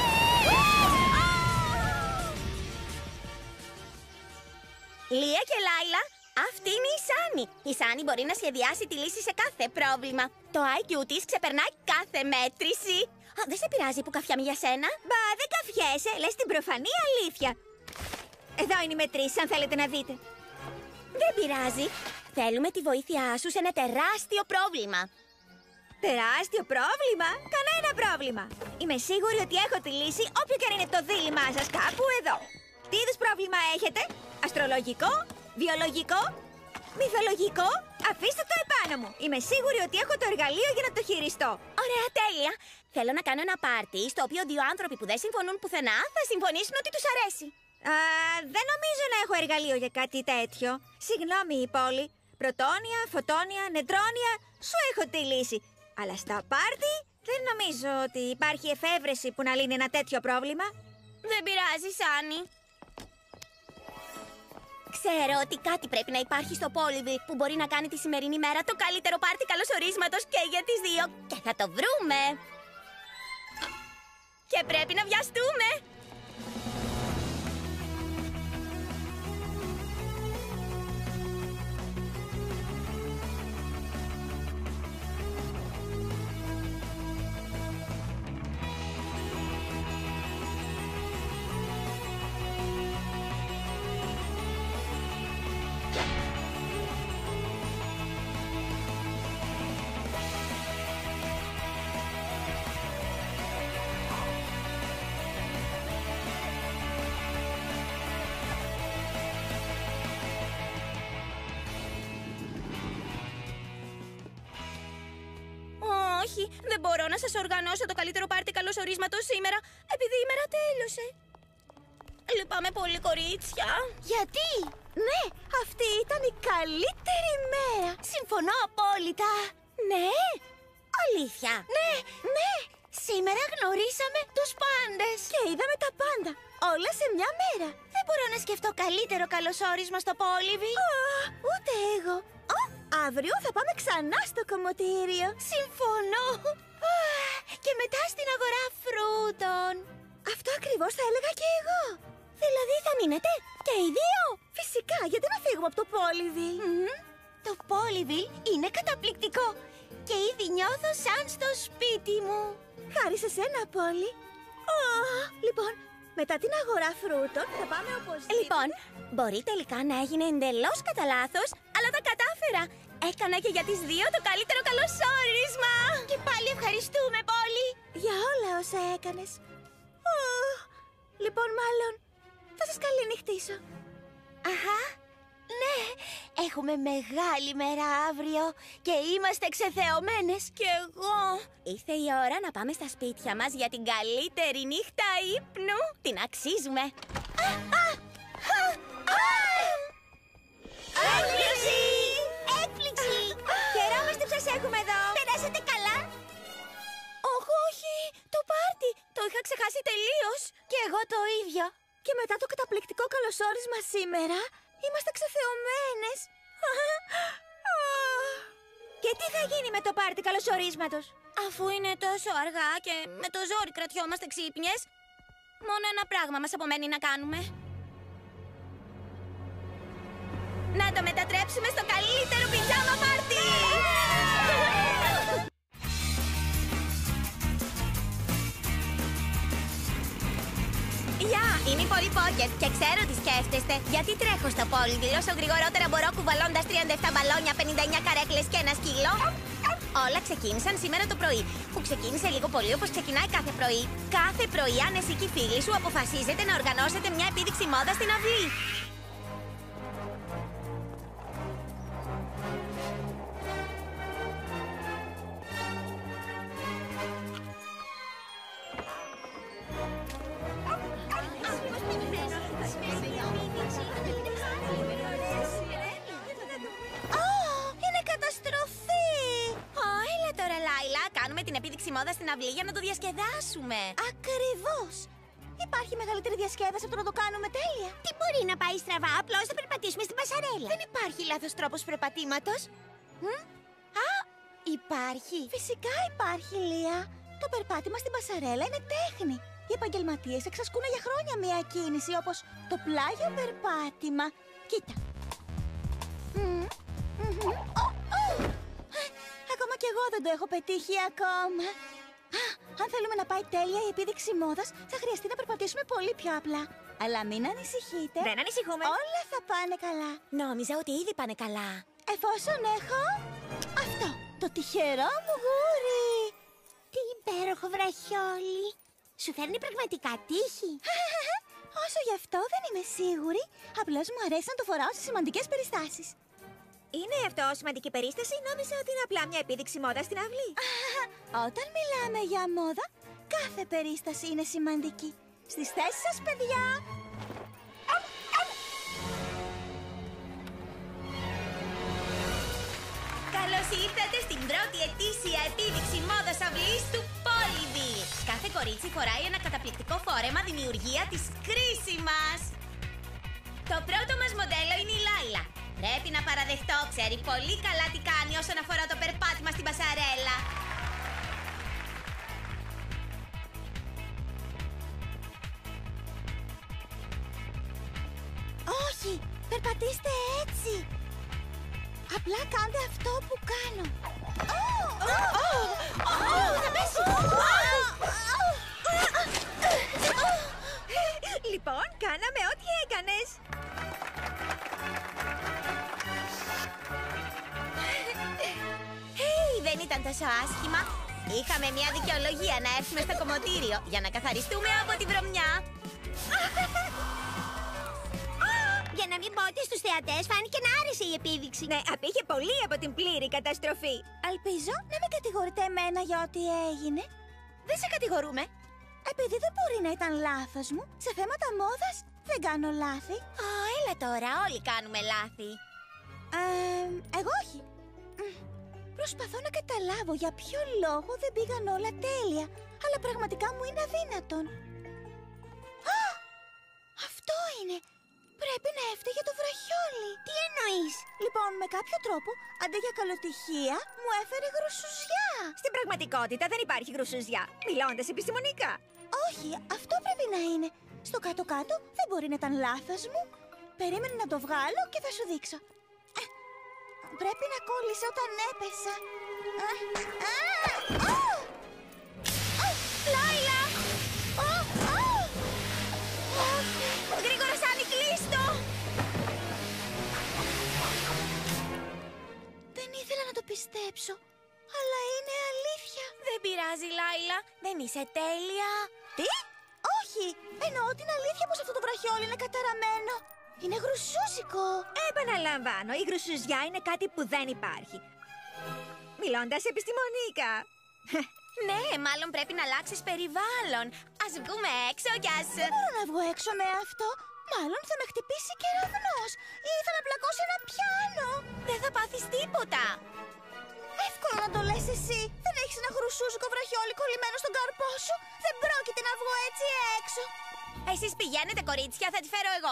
Λία και Λάιλα, αυτή είναι η Σάνι. Η Σάνι μπορεί να σχεδιάσει τη λύση σε κάθε πρόβλημα. Το άι κιου της ξεπερνάει κάθε μέτρηση. Α, δεν σε πειράζει που καφιάμαι για σένα? Μπα, δεν καφιέσαι, λες την προφανή αλήθεια. Εδώ είναι οι μετρήσεις, αν θέλετε να δείτε. Δεν πειράζει. Θέλουμε τη βοήθειά σου σε ένα τεράστιο πρόβλημα. Τεράστιο πρόβλημα! Κανένα πρόβλημα! Είμαι σίγουρη ότι έχω τη λύση όποιο και αν είναι το δίλημά σας κάπου εδώ. Τι είδους πρόβλημα έχετε? Αστρολογικό? Βιολογικό? Μυθολογικό? Αφήστε το επάνω μου! Είμαι σίγουρη ότι έχω το εργαλείο για να το χειριστώ. Ωραία, τέλεια! Θέλω να κάνω ένα πάρτι στο οποίο δύο άνθρωποι που δεν συμφωνούν πουθενά θα συμφωνήσουν ότι τους αρέσει. Α, δεν νομίζω να έχω εργαλείο για κάτι τέτοιο. Συγγνώμη, η πόλη. Πρωτόνια, φωτόνια, νετρόνια, σου έχω τη λύση. Αλλά στα πάρτι δεν νομίζω ότι υπάρχει εφεύρεση που να λύνει ένα τέτοιο πρόβλημα. Δεν πειράζει, Σάνι. Ξέρω ότι κάτι πρέπει να υπάρχει στο Πόλιβιλ που μπορεί να κάνει τη σημερινή μέρα το καλύτερο πάρτι καλωσορίσματος και για τις δύο. Και θα το βρούμε. Και πρέπει να βιαστούμε. Όχι, δεν μπορώ να σας οργανώσω το καλύτερο πάρτι καλωσορίσματος σήμερα, επειδή η μέρα τέλειωσε. Λυπάμαι πολύ, κορίτσια. Γιατί? Ναι, αυτή ήταν η καλύτερη μέρα. Συμφωνώ απόλυτα. Ναι, αλήθεια. Ναι, ναι. Σήμερα γνωρίσαμε τους πάντες. Και είδαμε τα πάντα. Όλα σε μια μέρα. Δεν μπορώ να σκεφτώ καλύτερο καλωσόρισμα στο Πόλιβιλ. Ούτε εγώ. Α, αύριο θα πάμε ξανά στο κομμωτήριο. Συμφωνώ. Α, και μετά στην αγορά φρούτων. Αυτό ακριβώς θα έλεγα και εγώ. Δηλαδή θα μείνετε και οι δύο? Φυσικά, γιατί να φύγουμε από το Πόλιβιλ. Mm-hmm. Το Πόλιβιλ είναι καταπληκτικό. Και ήδη νιώθω σαν στο σπίτι μου. Χάρη σε σένα, Πόλη. Oh, λοιπόν, μετά την αγορά φρούτων θα πάμε οπωσδήποτε. Λοιπόν, μπορεί τελικά να έγινε εντελώς κατά λάθος, αλλά τα κατάφερα. Έκανα και για τις δύο το καλύτερο καλωσόρισμα. Και πάλι ευχαριστούμε, Πόλη, για όλα όσα έκανες. Oh, λοιπόν, μάλλον θα σας καληνυχτήσω. Αχα. Ναι, έχουμε μεγάλη μέρα αύριο και είμαστε ξεθεωμένες. Κι εγώ. Ήρθε η ώρα να πάμε στα σπίτια μας για την καλύτερη νύχτα ύπνου. Την αξίζουμε. Α, α, α, α. Έκπληξη! Έκπληξη! Χαιρόμαστε που σας έχουμε εδώ. Περάσατε καλά? Όχι, όχι. Το πάρτι. Το είχα ξεχάσει τελείως. Και εγώ το ίδιο. Και μετά το καταπληκτικό καλωσόρισμα σήμερα, είμαστε ξεθεωμένες. Και τι θα γίνει με το πάρτι καλωσορίσματος? Αφού είναι τόσο αργά και με το ζόρι κρατιόμαστε ξύπνιες, μόνο ένα πράγμα μας απομένει να κάνουμε. Να το μετατρέψουμε στο καλύτερο πιτζάμα πάρτι! Γεια, είμαι η Polly Pocket και ξέρω τι σκέφτεστε. Γιατί τρέχω στο Πόλιβιλ όσο γρηγορότερα μπορώ κουβαλώντας τριάντα επτά μπαλόνια, πενήντα εννιά καρέκλες και ένα σκύλο? Όλα ξεκίνησαν σήμερα το πρωί, που ξεκίνησε λίγο πολύ όπως ξεκινάει κάθε πρωί. Κάθε πρωί, αν εσύ και οι φίλοι σου αποφασίζετε να οργανώσετε μια επίδειξη μόδας στην αυλή. Την επίδειξη μόδας στην αυλή για να το διασκεδάσουμε. Ακριβώς. Υπάρχει μεγαλύτερη διασκέδαση από το να το κάνουμε τέλεια. Τι μπορεί να πάει στραβά, απλώς θα περπατήσουμε στην πασαρέλα. Δεν υπάρχει λάθος τρόπος περπατήματος. Μ? Α, υπάρχει. Φυσικά υπάρχει, Λία. Το περπάτημα στην πασαρέλα είναι τέχνη. Οι επαγγελματίες εξασκούν για χρόνια μια κίνηση όπως το πλάγιο περπάτημα. Κοίτα. Μ, μ, ο, ο. Ακόμα κι εγώ δεν το έχω πετύχει ακόμα. Α, αν θέλουμε να πάει τέλεια η επίδειξη μόδας, θα χρειαστεί να περπατήσουμε πολύ πιο απλά. Αλλά μην ανησυχείτε. Δεν ανησυχούμε. Όλα θα πάνε καλά. Νόμιζα ότι ήδη πάνε καλά. Εφόσον έχω αυτό. Το τυχερό μου γούρι! Τι υπέροχο βραχιόλι! Σου φέρνει πραγματικά τύχη. Όσο γι' αυτό δεν είμαι σίγουρη. Απλώς μου αρέσει να το φοράω σε σημαντικές περιστάσεις. Είναι αυτό σημαντική περίσταση? Νόμιζα ότι είναι απλά μια επίδειξη μόδα στην αυλή. Όταν μιλάμε για μόδα, κάθε περίσταση είναι σημαντική. Στις θέσεις σας, παιδιά! Καλώς ήρθατε στην πρώτη ετήσια επίδειξη μόδας αυλής του Polyville. Κάθε κορίτσι φοράει ένα καταπληκτικό φόρεμα δημιουργία της Κρίσιμας. Το πρώτο μας μοντέλο είναι η Λάιλα. Πρέπει να παραδεχτώ, ξέρει πολύ καλά τι κάνει όσον αφορά το περπάτημα στην πασαρέλα. Όχι, περπατήστε έτσι. Απλά κάντε αυτό που κάνω. Θα πέσει! Λοιπόν, κάναμε ό,τι έκανες. Hey, δεν ήταν τόσο άσχημα. Είχαμε μια δικαιολογία να έρθουμε στο κομμωτήριο για να καθαριστούμε από τη βρωμιά. Για να μην πω ότι στους θεατές φάνηκε να άρεσε η επίδειξη. Ναι, απήχε πολύ από την πλήρη καταστροφή. Ελπίζω να μην κατηγορείτε εμένα για ό,τι έγινε. Δεν σε κατηγορούμε. Επειδή δεν μπορεί να ήταν λάθος μου, σε θέματα μόδας δεν κάνω λάθη. Ω, έλα τώρα, όλοι κάνουμε λάθη. Ε, εγώ όχι. Μμ, Προσπαθώ να καταλάβω για ποιο λόγο δεν πήγαν όλα τέλεια, αλλά πραγματικά μου είναι αδύνατον. Α! Αυτό είναι! Πρέπει να έφταιγε το βραχιόλι. Τι εννοείς? Λοιπόν, με κάποιο τρόπο, αντί για καλοτυχία, μου έφερε γρουσουζιά. Στην πραγματικότητα δεν υπάρχει γρουσουζιά, μιλώντας επιστημονικά. Όχι, αυτό πρέπει να είναι. Στο κάτω-κάτω δεν μπορεί να ήταν λάθος μου. Περίμενε να το βγάλω και θα σου δείξω. Ε, πρέπει να κόλλησε όταν έπεσα. Α, α, α, α, Λάιλα! Α, α, α, Γρήγορα, Σάμι, κλείστο! Δεν ήθελα να το πιστέψω, αλλά είναι αλήθεια. Δεν πειράζει, Λάιλα. Δεν είσαι τέλεια. Τι? Όχι! Εννοώ την αλήθεια πως αυτό το βραχιόλι είναι καταραμένο. Είναι γρουσούζικο. Επαναλαμβάνω, η γρουσουζιά είναι κάτι που δεν υπάρχει. Μιλώντας επιστημονικά. Ναι, μάλλον πρέπει να αλλάξεις περιβάλλον. Ας βγούμε έξω κι ας... Δεν μπορώ να βγω έξω με αυτό. Μάλλον θα με χτυπήσει κεραυνός ή θα με πλακώσει ένα πιάνο. Δεν θα πάθεις τίποτα. Εύκολο να το λες εσύ. Δεν έχεις ένα γρουσούζικο βραχιόλι κολλημένο στον καρπό σου. Δεν πρόκειται να βγω έτσι έξω. Εσείς πηγαίνετε, κορίτσια, θα τη φέρω εγώ.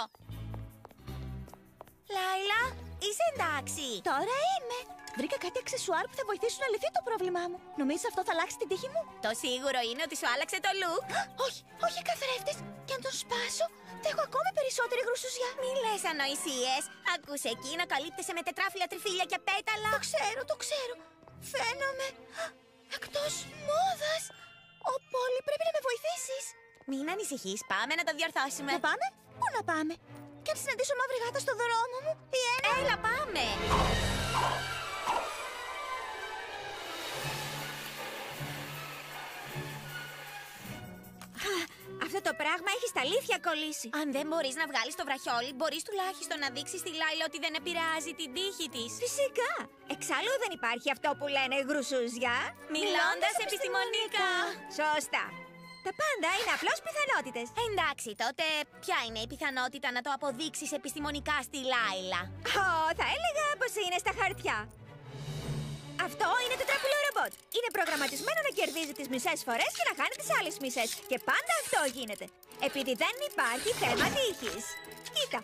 Λάιλα, είσαι εντάξει? Τώρα είμαι. Βρήκα κάτι αξεσουάρ που θα βοηθήσουν να λυθεί το πρόβλημά μου. Νομίζεις αυτό θα αλλάξει την τύχη μου? Το σίγουρο είναι ότι σου άλλαξε το look. Όχι, όχι καθρέφτες. Και αν τον σπάσω, θα έχω ακόμη περισσότερη γρουσουζιά. Μη λες ανοησίες. Ακούσε εκεί να καλύπτεσαι με τετράφυλλα, τριφύλια και πέταλα. Το ξέρω, το ξέρω. Φαίνομαι εκτός μόδας. Ο Πόλη, πρέπει να με βοηθήσεις. Μην ανησυχείς, πάμε να το διορθώσουμε. Να πάμε? Πού να πάμε? Και αν συναντήσω μαύρη γάτα στο δρόμο μου ή ένα... Έλα, πάμε. Αυτό το πράγμα έχει στα αλήθεια κολλήσει. Αν δεν μπορείς να βγάλεις το βραχιόλι, μπορείς τουλάχιστον να δείξεις στη Λάιλα ότι δεν επηρεάζει την τύχη της. Φυσικά. Εξάλλου δεν υπάρχει αυτό που λένε γρουσούζια. Μιλώντας επιστημονικά. Σωστά. Τα πάντα είναι απλώς πιθανότητες. Εντάξει, τότε ποια είναι η πιθανότητα να το αποδείξεις επιστημονικά στη Λάιλα? Ω, θα έλεγα πως είναι στα χαρτιά. Αυτό είναι το τράπουλο ρομπότ. Είναι προγραμματισμένο να κερδίζει τις μισές φορές και να χάνει τις άλλες μισές. Και πάντα αυτό γίνεται. Επειδή δεν υπάρχει θέμα τύχης. Κοίτα.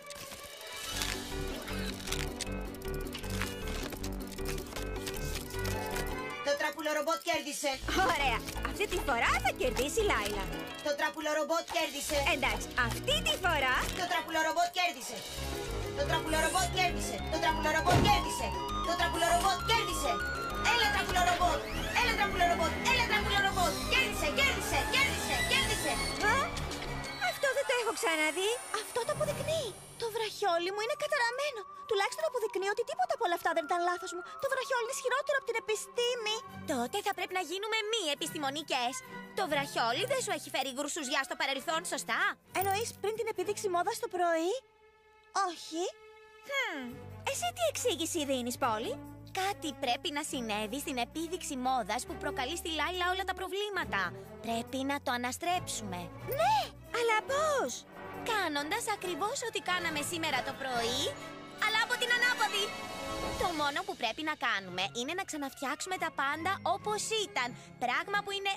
Το τράπουλο ρομπότ κέρδισε. Ωραία. Αυτή τη φορά θα κερδίσει η Λάιλα. Το τράπουλο ρομπότ κέρδισε. Εντάξει, αυτή τη φορά... Το τράπουλο ρομπότ κέρδισε. Το τράπουλο ρομπότ κέρδισε. Το τράπουλο ρομπότ κέρδισε. Το τράπουλο ρομπότ κέρδισε. Έλα τράπουλο ρομπότ. Έλα τράπουλο ρομπότ. Έλα τράπουλο ρομπότ. Κέρδισε, κέρδισε, κέρδισε, κέρδισε. Α, αυτό δεν το έχω ξαναδεί. Αυτό το αποδεικνύει. Το βραχιόλι μου είναι καταραμένο. Τουλάχιστον αποδεικνύει ότι τίποτα από όλα αυτά δεν ήταν λάθος μου. Το βραχιόλι είναι ισχυρότερο από την επιστήμη. Τότε θα πρέπει να γίνουμε μη επιστημονικές. Το βραχιόλι δεν σου έχει φέρει γρουσουζιά στο παρελθόν, σωστά? Εννοείς πριν την επίδειξη μόδας το πρωί? Όχι. Hm. Εσύ τι εξήγηση δίνεις, Πόλη? Κάτι πρέπει να συνέβη στην επίδειξη μόδας που προκαλεί στη Λάιλα όλα τα προβλήματα. Πρέπει να το αναστρέψουμε. Ναι! Αλλά πώς? Κάνοντας ακριβώς ό,τι κάναμε σήμερα το πρωί, αλλά από την ανάποδη. Το μόνο που πρέπει να κάνουμε είναι να ξαναφτιάξουμε τα πάντα όπως ήταν. Πράγμα που είναι...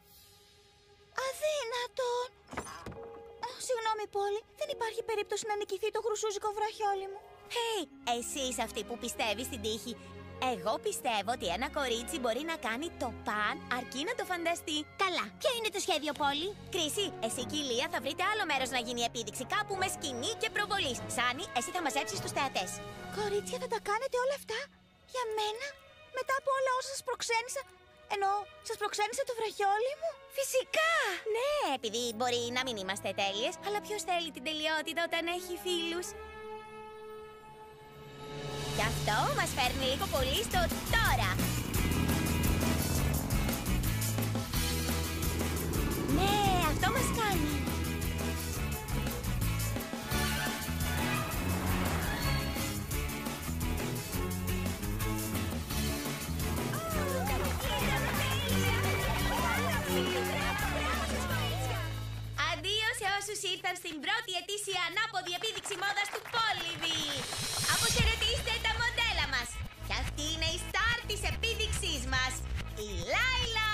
Αδύνατον! Συγγνώμη, Πόλη. Δεν υπάρχει περίπτωση να νικηθεί το χρυσούζικο βραχιόλι μου. Hey, εσύ είσαι αυτή που πιστεύει στην τύχη. Εγώ πιστεύω ότι ένα κορίτσι μπορεί να κάνει το παν αρκεί να το φανταστεί. Καλά, ποιο είναι το σχέδιο, Πόλη? Κρίση, εσύ και η Λία θα βρείτε άλλο μέρος να γίνει η επίδειξη, κάπου με σκηνή και προβολής. Σάνι, εσύ θα μαζέψεις τους θεατές. Κορίτσια, θα τα κάνετε όλα αυτά για μένα? Μετά από όλα όσα σας προξένησα? Εννοώ, σας προξένησε το βραχιόλι μου? Φυσικά! Ναι, επειδή μπορεί να μην είμαστε τέλειες, αλλά ποιος θέλει την τελειότητα όταν έχει φίλους? Γι' αυτό μας φέρνει λίγο πολύ στο τώρα. Ναι, αυτό μας κάνει. Αντίο σε όσους ήρθαν στην πρώτη ετήσια ανάποδη επίδειξη μόδας του Πόλιβι. Αποχαιρετήστε τα μοντέλα μας. Και αυτή είναι η στάρ της επίδειξής μας, η Λάιλα.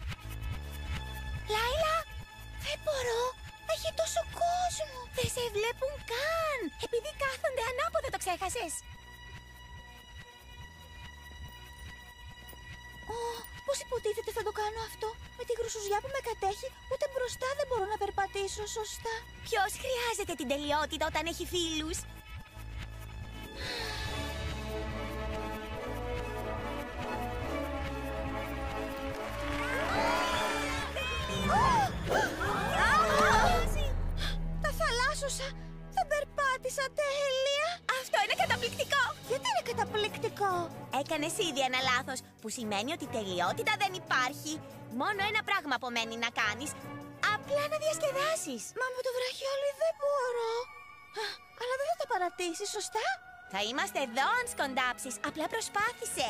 Λάιλα, δεν μπορώ. Έχει τόσο κόσμο. Δεν σε βλέπουν καν. Επειδή κάθονται ανάποδα, το ξέχασες. Ω, πώς υποτίθεται θα το κάνω αυτό? Με τη γρουσουζιά που με κατέχει, ούτε μπροστά δεν μπορώ να περπατήσω σωστά. Ποιος χρειάζεται την τελειότητα όταν έχει φίλους? Τα θαλάσσωσα. Δεν περπάτησα τέλεια. Αυτό είναι καταπληκτικό. Γιατί είναι καταπληκτικό? Έκανες ήδη ένα λάθος, που σημαίνει ότι τελειότητα δεν υπάρχει. Μόνο ένα πράγμα απομένει να κάνεις. Απλά να διασκεδάσεις. Μα με το βραχιόλι δεν μπορώ. Α, αλλά δεν θα τα παρατήσεις, σωστά? Θα είμαστε εδώ αν σκοντάψεις. Απλά προσπάθησε.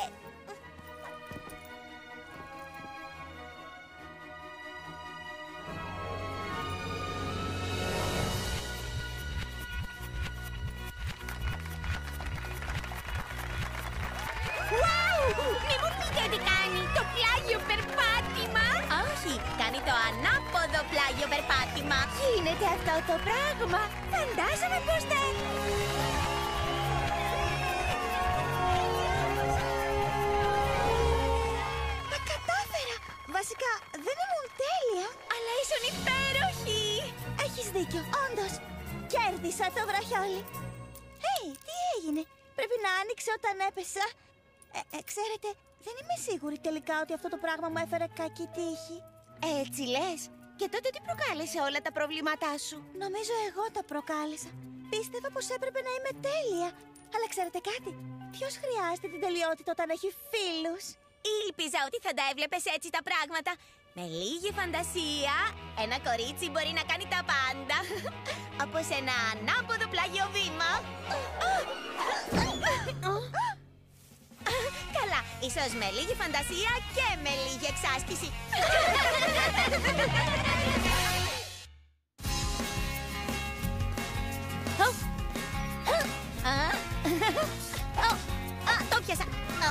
Μη μου πείτε τι κάνει, το πλάγιο περπάτημα. Όχι, κάνει το ανάποδο πλάγιο περπάτημα. Γίνεται αυτό το πράγμα. Φαντάζομαι πως θα... Τα κατάφερα. Βασικά δεν ήμουν τέλεια, Αλλά ήσουν υπέροχη. έχεις δίκιο, όντως. Κέρδισα το βραχιόλι. Hey, τι έγινε? Πρέπει να άνοιξε όταν έπεσα. Ε, ε, ξέρετε, δεν είμαι σίγουρη τελικά ότι αυτό το πράγμα μου έφερε κακή τύχη. Έτσι λες. Και τότε τι προκάλεσε όλα τα προβλήματά σου? Νομίζω εγώ τα προκάλεσα. Πίστευα πως έπρεπε να είμαι τέλεια. Αλλά ξέρετε κάτι? Ποιος χρειάζεται την τελειότητα όταν έχει φίλους? Ήλπιζα ότι θα τα έβλεπες έτσι τα πράγματα. Με λίγη φαντασία, ένα κορίτσι μπορεί να κάνει τα πάντα. Όπως ένα ανάποδο πλάγιο βήμα. Καλά, ίσως με λίγη φαντασία και με λίγη εξάσκηση. Το πιάσα.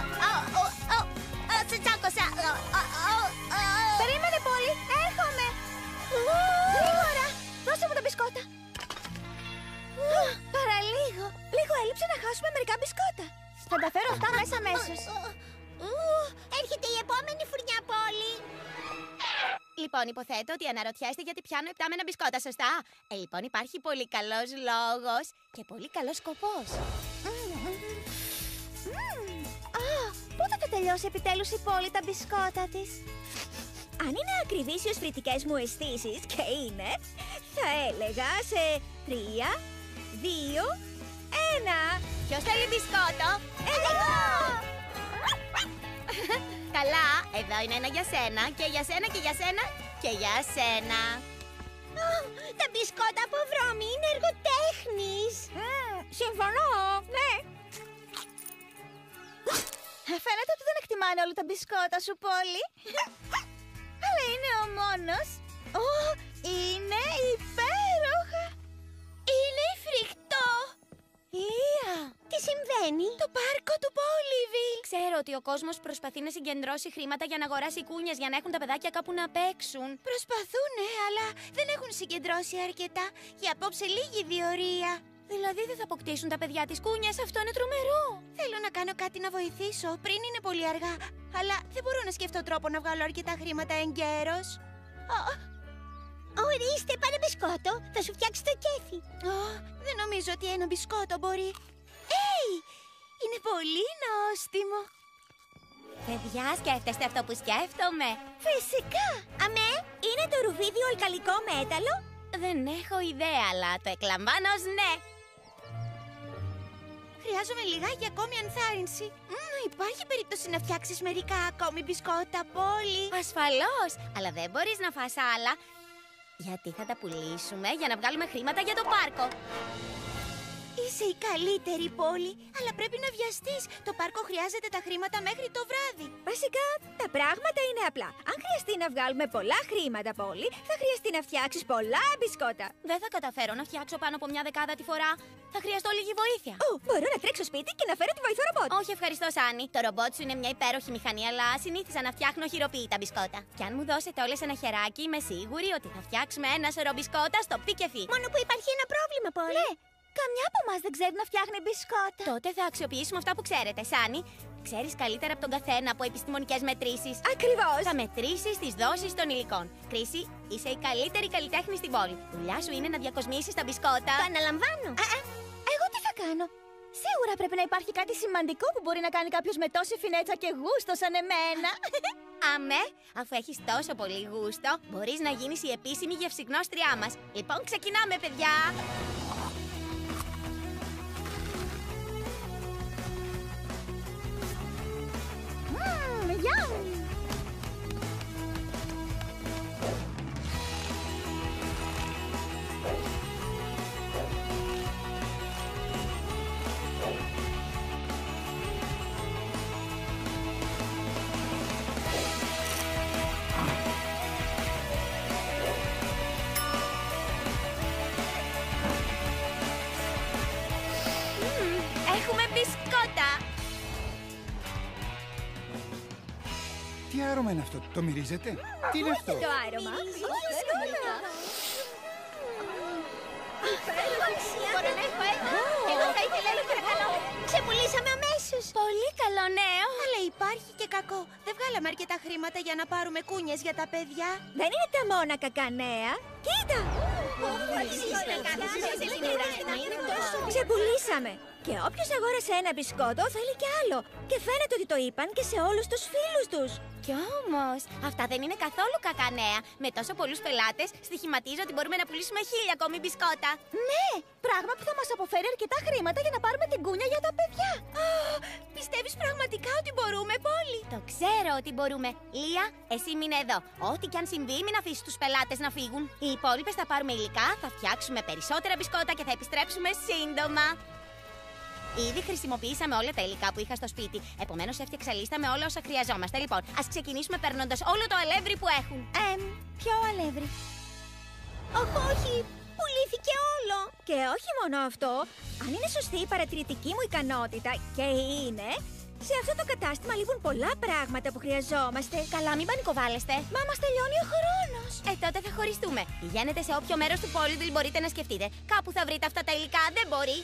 Σε τσάκωσα. Περίμενε πολύ, έρχομαι. Γρήγορα, δώσε μου τα μπισκότα. Παραλίγο, λίγο έλειψε να χάσουμε μερικά μπισκότα. Θα τα φέρω αυτά μέσα αμέσως. Έρχεται η επόμενη φουρνιά, Πόλη. Λοιπόν, υποθέτω ότι αναρωτιέστε γιατί πιάνω επτάμενα μπισκότα, σωστά? Ε, λοιπόν, υπάρχει πολύ καλός λόγος και πολύ καλός σκοπός. Α, πότε θα τελειώσει επιτέλους η Πόλη τα μπισκότα της? Αν είναι ακριβείς οι οσφρητικές μου αισθήσεις, και είναι, θα έλεγα σε τρία, δύο, ένα. Ποιος θέλει μπισκότο? Εγώ! Καλά, εδώ είναι ένα για σένα και για σένα και για σένα και για σένα. Τα μπισκότα από βρώμη είναι εργοτέχνης. Mm, συμφωνώ, ναι. Φαίνεται ότι δεν εκτιμάνε όλα τα μπισκότα σου, Πόλη. Αλλά είναι ο μόνος. Ω, είναι υπέροχα. Είναι φρικτό. Λία, τι συμβαίνει? Το πάρκο του Πόλιβιλ. Ξέρω ότι ο κόσμος προσπαθεί να συγκεντρώσει χρήματα για να αγοράσει κούνιες για να έχουν τα παιδάκια κάπου να παίξουν. Προσπαθούνε, αλλά δεν έχουν συγκεντρώσει αρκετά. Για απόψε λίγη διορία. Δηλαδή δεν θα αποκτήσουν τα παιδιά τις κούνιες, αυτό είναι τρομερό. Θέλω να κάνω κάτι να βοηθήσω πριν είναι πολύ αργά. Αλλά δεν μπορώ να σκεφτώ τρόπο να βγάλω αρκετά χρήματα εγκαίρως. Ορίστε, πάρε μπισκότο. Θα σου φτιάξει το κέφι. Δεν νομίζω ότι ένα μπισκότο μπορεί. Έι, είναι πολύ νόστιμο. Παιδιά, σκέφτεστε αυτό που σκέφτομαι? Φυσικά. Αμέ, είναι το ρουβίδιο αλκαλικό μέταλλο. Δεν έχω ιδέα, αλλά το εκλαμβάνω ως ναι. Χρειάζομαι λιγάκι ακόμη ενθάρρυνση. Μμ, υπάρχει περίπτωση να φτιάξεις μερικά ακόμη μπισκότα, Πόλη? Ασφαλώς, αλλά δεν μπορείς να φας άλλα. Γιατί θα τα πουλήσουμε για να βγάλουμε χρήματα για το πάρκο. Είσαι η καλύτερη, Πόλη, αλλά πρέπει να βιαστείς. Το πάρκο χρειάζεται τα χρήματα μέχρι το βράδυ. Βασικά, τα πράγματα είναι απλά. Αν χρειαστεί να βγάλουμε πολλά χρήματα, Πόλη, θα χρειαστεί να φτιάξεις πολλά μπισκότα. Δεν θα καταφέρω να φτιάξω πάνω από μια δεκάδα τη φορά. Θα χρειαστώ λίγη βοήθεια. Ω, μπορώ να τρέξω σπίτι και να φέρω τη βοηθό ρομπότ. Όχι, ευχαριστώ, Σάνι. Το ρομπότ σου είναι μια υπέροχη μηχανή, αλλά συνήθισα να φτιάχνω χειροποίητα μπισκότα. Και αν μου δώσετε όλες ένα χεράκι, είμαι σίγουρη ότι θα φτιάξουμε ένα σωρό μπισκότα στο πικεφί. Μόνο που υπάρχει ένα πρόβλημα, Πόλη. Ναι. Καμιά από εμάς δεν ξέρει να φτιάχνει μπισκότα. Τότε θα αξιοποιήσουμε αυτά που ξέρετε, Σάνι. Ξέρεις καλύτερα από τον καθένα από επιστημονικές μετρήσεις. Ακριβώς. Θα μετρήσεις τις δόσεις των υλικών. Κρίση, είσαι η καλύτερη καλλιτέχνη στην πόλη. Δουλειά σου είναι να διακοσμήσεις τα μπισκότα. Το αναλαμβάνω. Α, α, εγώ τι θα κάνω? Σίγουρα πρέπει να υπάρχει κάτι σημαντικό που μπορεί να κάνει κάποιος με τόση φινέτσα και γούστο σαν εμένα. Αμέ, αφού έχεις τόσο πολύ γούστο, μπορείς να γίνεις η επίσημη γευσιγνώστριά μας. Λοιπόν, ξεκινάμε, παιδιά. Yum! Έχουμε μπισκότα. Τι άρωμα είναι αυτό, το μυρίζετε? Τι είναι αυτό? Το άρωμα. Μπορώ να έχω ένα? Εγώ θα ήθελα ένα παρακαλώ. Ξεπουλήσαμε αμέσως. Πολύ καλό νέο. Αλλά υπάρχει και κακό. Δεν βγάλαμε αρκετά χρήματα για να πάρουμε κούνιες για τα παιδιά. Δεν είναι τα μόνα κακά νέα. Κοίτα! Ξεπουλήσαμε. Και όποιος αγόρασε ένα μπισκότο θέλει κι άλλο. Και φαίνεται ότι το είπαν και σε όλους τους φίλους τους. Κι όμως, αυτά δεν είναι καθόλου κακά νέα. Με τόσο πολλούς πελάτες, στοιχηματίζω ότι μπορούμε να πουλήσουμε χίλια ακόμη μπισκότα. Ναι, πράγμα που θα μας αποφέρει αρκετά χρήματα για να πάρουμε την κούνια για τα παιδιά. Oh, πιστεύεις πραγματικά ότι μπορούμε, Πόλη? Το ξέρω ότι μπορούμε. Λία, εσύ μείνε εδώ. Ό,τι κι αν συμβεί, μην αφήσεις τους πελάτες να φύγουν. Οι υπόλοιπες θα πάρουμε υλικά, θα φτιάξουμε περισσότερα μπισκότα και θα επιστρέψουμε σύντομα. Ήδη χρησιμοποιήσαμε όλα τα υλικά που είχα στο σπίτι. Επομένως, έφτιαξα λίστα με όλα όσα χρειαζόμαστε. Λοιπόν, ας ξεκινήσουμε παίρνοντας όλο το αλεύρι που έχουν. Εμ, ποιο αλεύρι? Όχι, όχι, πουλήθηκε όλο. Και όχι μόνο αυτό, αν είναι σωστή η παρατηρητική μου ικανότητα, και είναι, σε αυτό το κατάστημα λείπουν πολλά πράγματα που χρειαζόμαστε. Καλά, μην πανικοβάλλεστε. Μα μας τελειώνει ο χρόνος. Ε, τότε θα χωριστούμε. Πηγαίνετε σε όποιο μέρος του Πόλιβιλ μπορείτε να σκεφτείτε. Κάπου θα βρείτε αυτά τα υλικά, δεν μπορεί.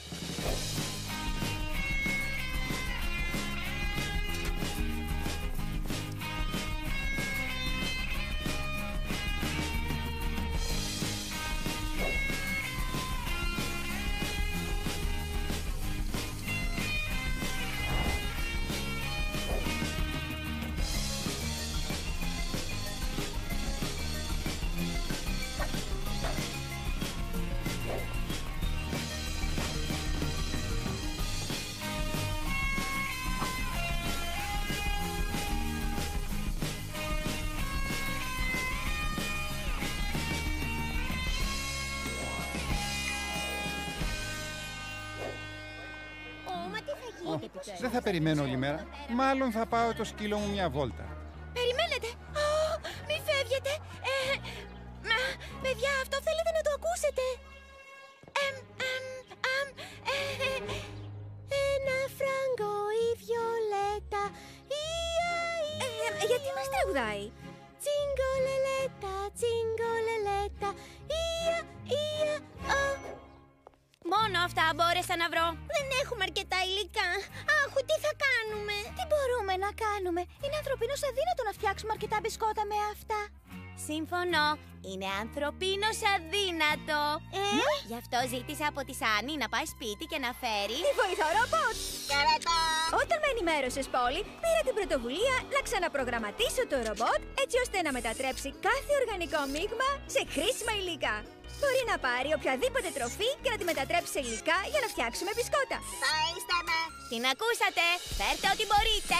Δεν θα περιμένω όλη μέρα. Μάλλον θα πάω το σκύλο μου μια βόλτα. Περιμένετε! Ω, μη φεύγετε! Ε, μα, παιδιά, αυτό θέλετε να το ακούσετε! Εμ, εμ, αμ, ε, ε, ένα φράγκο η Βιολέτα, ια, ια, Ε, γιατί μας τραγουδάει? τσιγκολελέτα, τσιγκολελέτα, ια, ια, ο. Μόνο αυτά μπόρεσα να βρω. Δεν έχουμε αρκετά υλικά. Αχ, τι θα κάνουμε? Τι μπορούμε να κάνουμε? Είναι ανθρωπίνως αδύνατο να φτιάξουμε αρκετά μπισκότα με αυτά. Συμφωνώ. Είναι ανθρωπίνως αδύνατο. Ε? Γι' αυτό ζήτησα από τη Σάνι να πάει σπίτι και να φέρει... Τη βοηθό ρομπότ! Όταν με ενημέρωσες, Πόλη, πήρα την πρωτοβουλία να ξαναπρογραμματίσω το ρομπότ έτσι ώστε να μετατρέψει κάθε οργανικό μείγμα σε χρήσιμα υλικά. Μπορεί να πάρει οποιαδήποτε τροφή και να τη μετατρέψει σε υλικά για να φτιάξουμε μπισκότα. Την ακούσατε! Φέρτε ό,τι μπορείτε!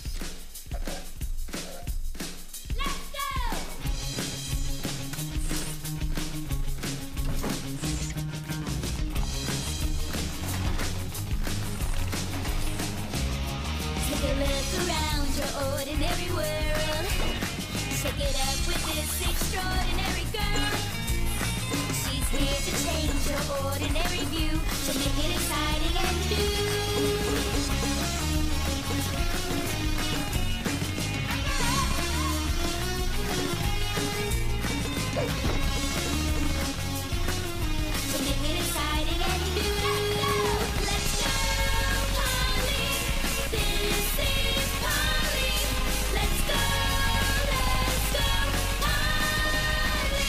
Take a look around your ordinary world. Shake it up with this extraordinary girl. She's here to change your ordinary view, to make it exciting and new. To make it exciting and new. Let's go, Polly. This is Polly. Let's go, let's go, Polly.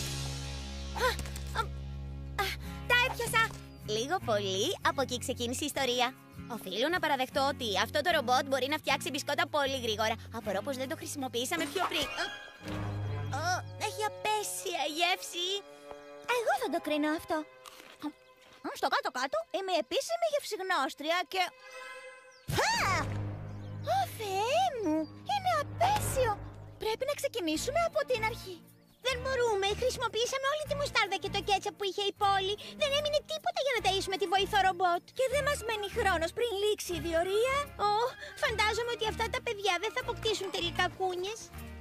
Τα έπιασα! Λίγο πολύ, από εκεί ξεκίνησε η ιστορία. Οφείλω να παραδεχτώ ότι αυτό το ρομπότ μπορεί να φτιάξει μπισκότα πολύ γρήγορα. Απορώ πως δεν το χρησιμοποιήσαμε πιο πριν. Ω, ω, έχει απέσια γεύση. Εγώ θα το κρίνω αυτό. Στο κάτω-κάτω είμαι επίσημη γευσιγνώστρια και... Χα! Ω Θεέ μου, είναι απέσιο. Πρέπει να ξεκινήσουμε από την αρχή. Δεν μπορούμε, χρησιμοποιήσαμε όλη τη μουστάρδα και το κέτσαπ που είχε η Πόλη. Δεν έμεινε τίποτα για να ταΐσουμε τη βοηθό ρομπότ. Και δεν μας μένει χρόνος πριν λήξει η διορία. Ω, φαντάζομαι ότι αυτά τα παιδιά δεν θα αποκτήσουν τελικά κούνιες.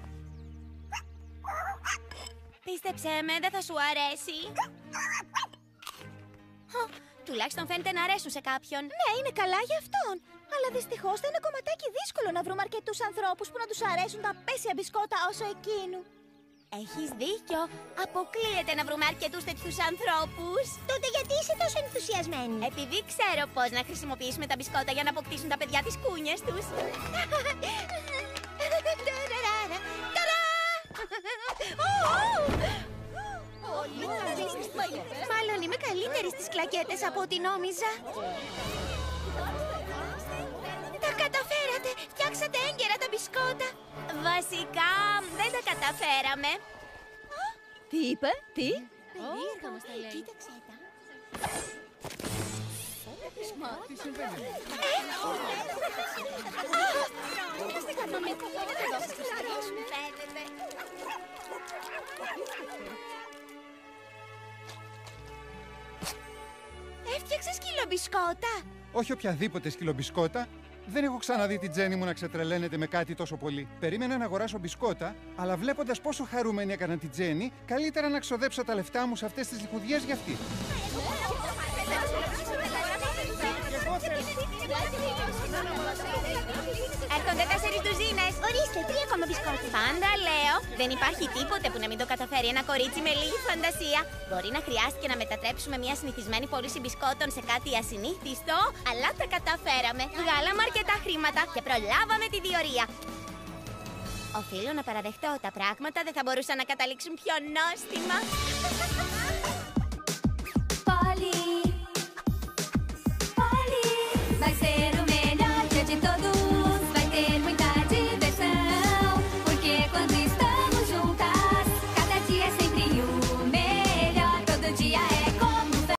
Πίστεψέ με, δεν θα σου αρέσει. Χω, τουλάχιστον φαίνεται να αρέσουν σε κάποιον. Ναι, είναι καλά για αυτόν. Αλλά δυστυχώς θα είναι κομματάκι δύσκολο να βρούμε αρκετούς ανθρώπους που να τους αρέσουν τα απέσια μπισκότα όσο εκείνου. Έχεις δίκιο. Αποκλείεται να βρούμε αρκετούς τέτοιους ανθρώπους. Τότε γιατί είσαι τόσο ενθουσιασμένη? Επειδή ξέρω πώς να χρησιμοποιήσουμε τα μπισκότα για να αποκτήσουν τα παιδιά τις κούνιες τους. Μάλλον είμαι καλύτερη στις κλακέτες από ό,τι νόμιζα. Τα καταφέρατε! Φτιάξατε έγκαιρα τα μπισκότα. Βασικά δεν τα καταφέραμε. Τι είπε, τι? Περίεργα μας τα λέει. Κοίταξε τα. Τι συμβαίνει? Έφτιαξες σκυλομπισκότα. Όχι οποιαδήποτε σκυλομπισκότα. Δεν έχω ξαναδεί την Τζέννη μου να ξετρελαίνεται με κάτι τόσο πολύ. Περίμενα να αγοράσω μπισκότα, αλλά βλέποντας πόσο χαρούμενη έκανα την Τζέννη, καλύτερα να ξοδέψω τα λεφτά μου σε αυτές τις λιχουδιές για αυτή. Έρχονται τέσσερις ντουζίνες. Ορίστε, τρία ακόμα μπισκότα. Πάντα λέω, δεν υπάρχει τίποτε που να μην το καταφέρει ένα κορίτσι με λίγη φαντασία. Μπορεί να χρειάστηκε να μετατρέψουμε μια συνηθισμένη πώληση μπισκότων σε κάτι ασυνήθιστο, αλλά τα καταφέραμε. Βγάλαμε αρκετά χρήματα και προλάβαμε τη διορία. Οφείλω να παραδεχτώ, τα πράγματα δεν θα μπορούσαν να καταλήξουν πιο νόστιμα.